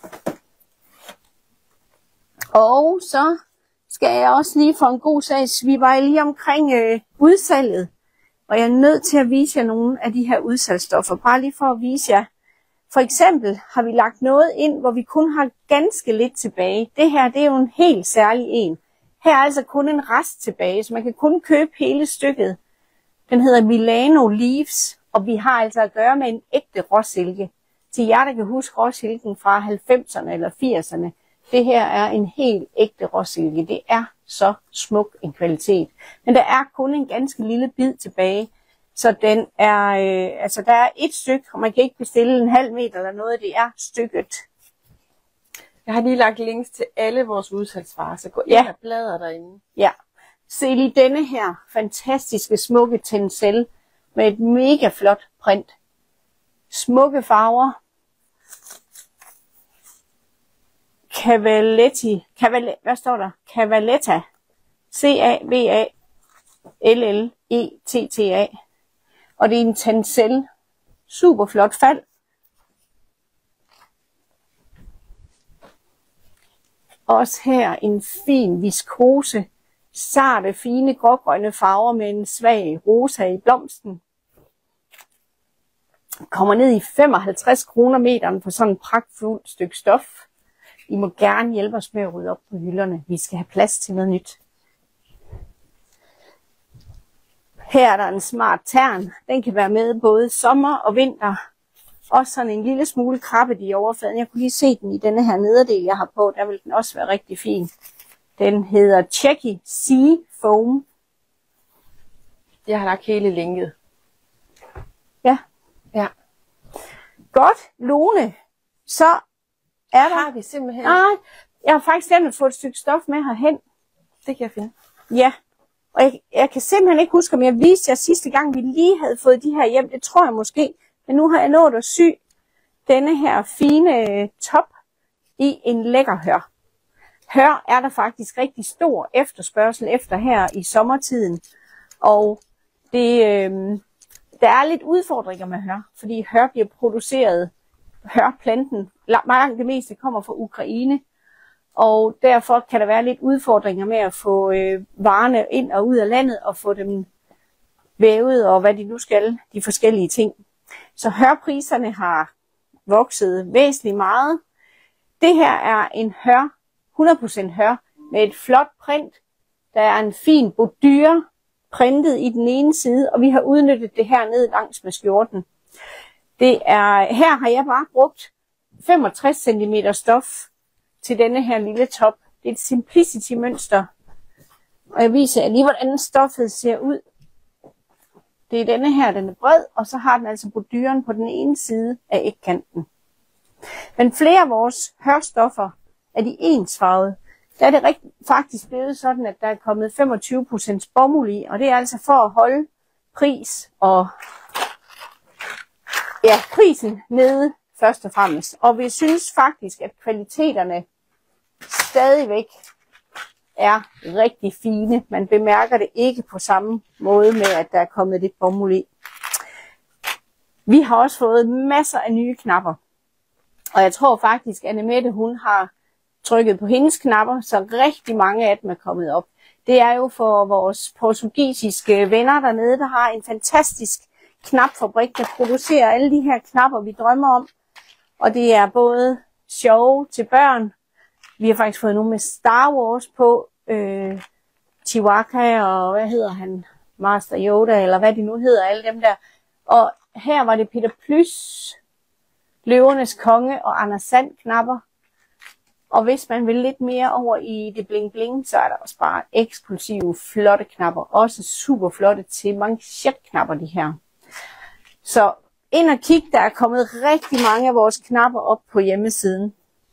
Og så skal jeg også lige for en god sag svippe lige omkring øh, udsalget. Og jeg er nødt til at vise jer nogle af de her udsalgsstoffer. Bare lige for at vise jer. For eksempel har vi lagt noget ind, hvor vi kun har ganske lidt tilbage. Det her, det er jo en helt særlig en. Her er altså kun en rest tilbage, så man kan kun købe hele stykket. Den hedder Milano Leaves, og vi har altså at gøre med en ægte råsilke. Til jer, der kan huske råsilken fra halvfemserne eller firserne. Det her er en helt ægte råsilke. Det er så smuk en kvalitet. Men der er kun en ganske lille bid tilbage. Så den er, øh, altså der er et stykke, og man kan ikke bestille en halv meter eller noget. Det er stykket. Jeg har lige lagt links til alle vores udsalgsvarer, så gå ind Ja. og bladre derinde. Ja. Se lige denne her fantastiske smukke tencel med et mega flot print. Smukke farver. Cavaletti. Caval, hvad står der? Cavaletta. C A V A L L E T T A. Og det er en tencel. Super flot fald. Også her en fin viskose. Sarte, fine, grågrønne farver med en svag rosa i blomsten. Kommer ned i femoghalvtreds kroner meteren for sådan et pragtfuldt stykke stof. I må gerne hjælpe os med at rydde op på hylderne. Vi skal have plads til noget nyt. Her er der en smart tern. Den kan være med både sommer og vinter. Også sådan en lille smule krabbet i overfladen. Jeg kunne lige se den i denne her nederdel, jeg har på. Der vil den også være rigtig fin. Den hedder Checky Sea Foam. Jeg har lagt hele linket. Ja. Ja. Godt, Lone. Så er der... Har vi simpelthen... Nej, jeg har faktisk gerne fået et stykke stof med herhen. Det kan jeg finde. Ja. Og jeg, jeg kan simpelthen ikke huske, om jeg viste jer sidste gang, vi lige havde fået de her hjem. Det tror jeg måske. Men nu har jeg nået at sy denne her fine top i en lækker hør. Hør er der faktisk rigtig stor efterspørgsel efter her i sommertiden. Og det, øh, der er lidt udfordringer med hør, fordi hør bliver produceret, hørplanten, langt det meste kommer fra Ukraine. Og derfor kan der være lidt udfordringer med at få øh, varerne ind og ud af landet og få dem vævet og hvad de nu skal, de forskellige ting. Så hørpriserne har vokset væsentligt meget. Det her er en hør, hundrede procent hør, med et flot print. Der er en fin boudyre printet i den ene side, og vi har udnyttet det her ned langs med skjorten. Det er, her har jeg bare brugt femogtres centimeter stof til denne her lille top. Det er et simplicity mønster. Og jeg viser jer lige, hvordan stoffet ser ud. Det er denne her, den er bred, og så har den altså brodyren på den ene side af ægkanten. Men flere af vores hørstoffer er de ensfarvede. Der er det rigt, faktisk blevet sådan, at der er kommet femogtyve procent bomuld i, og det er altså for at holde pris og ja, prisen nede først og fremmest. Og vi synes faktisk, at kvaliteterne stadigvæk er rigtig fine. Man bemærker det ikke på samme måde med, at der er kommet lidt bomuld i. Vi har også fået masser af nye knapper. Og jeg tror faktisk, at Annemette, hun har trykket på hendes knapper, så rigtig mange af dem er kommet op. Det er jo for vores portugisiske venner dernede, der har en fantastisk knapfabrik, der producerer alle de her knapper, vi drømmer om. Og det er både sjove til børn. Vi har faktisk fået nogle med Star Wars på. Øh, Chewbacca og hvad hedder han? Master Yoda, eller hvad de nu hedder, alle dem der. Og her var det Peter Plys, Løvernes Konge og Anders Sand knapper. Og hvis man vil lidt mere over i det bling bling, så er der også bare eksklusive flotte knapper. Også super flotte til manchetknapper de her. Så ind og kig, der er kommet rigtig mange af vores knapper op på hjemmesiden.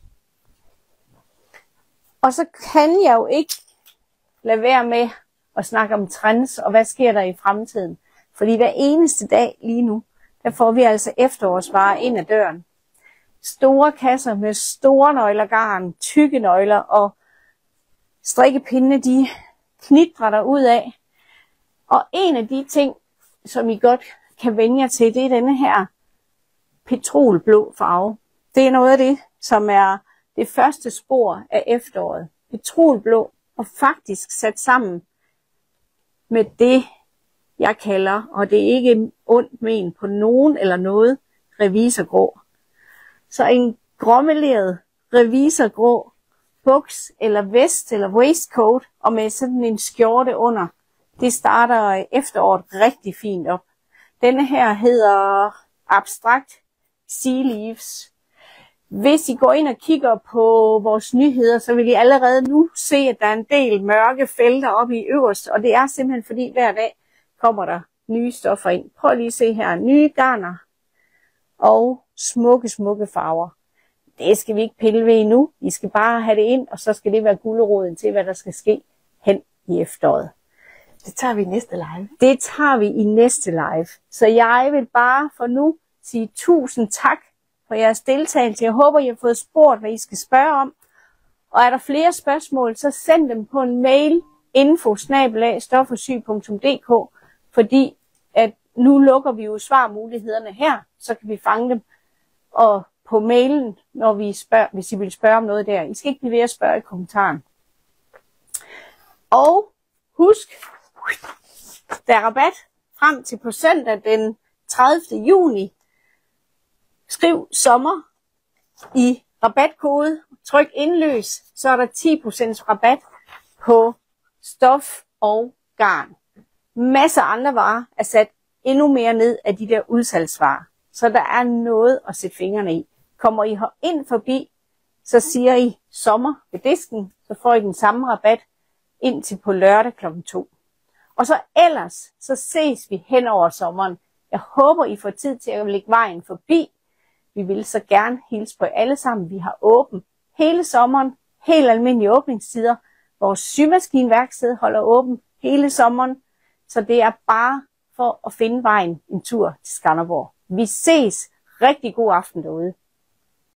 Og så kan jeg jo ikke lade være med at snakke om trends, og hvad sker der i fremtiden. Fordi hver eneste dag lige nu, der får vi altså efterårsvarer ind ad døren. Store kasser med store nøgler garn, tykke nøgler og strikkepindene, de knitrer der ud af. Og en af de ting, som I godt kan vende jer til, det er denne her petrolblå farve. Det er noget af det, som er det første spor af efteråret. Petrolblå og faktisk sat sammen med det, jeg kalder, og det er ikke ondt men på nogen eller noget, revisorgrå. Så en gråmeleret revisorgrå buks eller vest eller waistcoat og med sådan en skjorte under, det starter efteråret rigtig fint op. Denne her hedder Abstrakt Sea Leaves. Hvis I går ind og kigger på vores nyheder, så vil I allerede nu se, at der er en del mørke felter oppe i øverst, og det er simpelthen fordi hver dag kommer der nye stoffer ind. Prøv lige at se her, nye garner og smukke, smukke farver. Det skal vi ikke pille ved endnu. I skal bare have det ind, og så skal det være guleroden til, hvad der skal ske hen i efteråret. Det tager vi i næste live. Det tager vi i næste live. Så jeg vil bare for nu sige tusind tak for jeres deltagelse. Jeg håber, I har fået spurgt, hvad I skal spørge om. Og er der flere spørgsmål, så send dem på en mail info snabel-a stofforsyg punktum d k, fordi at nu lukker vi jo svarmulighederne her, så kan vi fange dem og på mailen, når vi spørger, hvis I vil spørge om noget der. I skal ikke blive ved at spørge i kommentaren. Og husk, der er rabat frem til på søndag den tredivte juni. Skriv sommer i rabatkode, tryk indløs, så er der ti procent rabat på stof og garn. Masser af andre varer er sat endnu mere ned af de der udsalgsvarer, så der er noget at sætte fingrene i. Kommer I ind forbi, så siger I sommer ved disken, så får I den samme rabat indtil på lørdag klokken to. Og så ellers, så ses vi hen over sommeren. Jeg håber, I får tid til at lægge vejen forbi. Vi vil så gerne hilse på alle sammen. Vi har åbent hele sommeren, helt almindelige åbningstider. Vores symaskineværksted holder åben hele sommeren, så det er bare for at finde vejen en tur til Skanderborg. Vi ses. Rigtig god aften derude.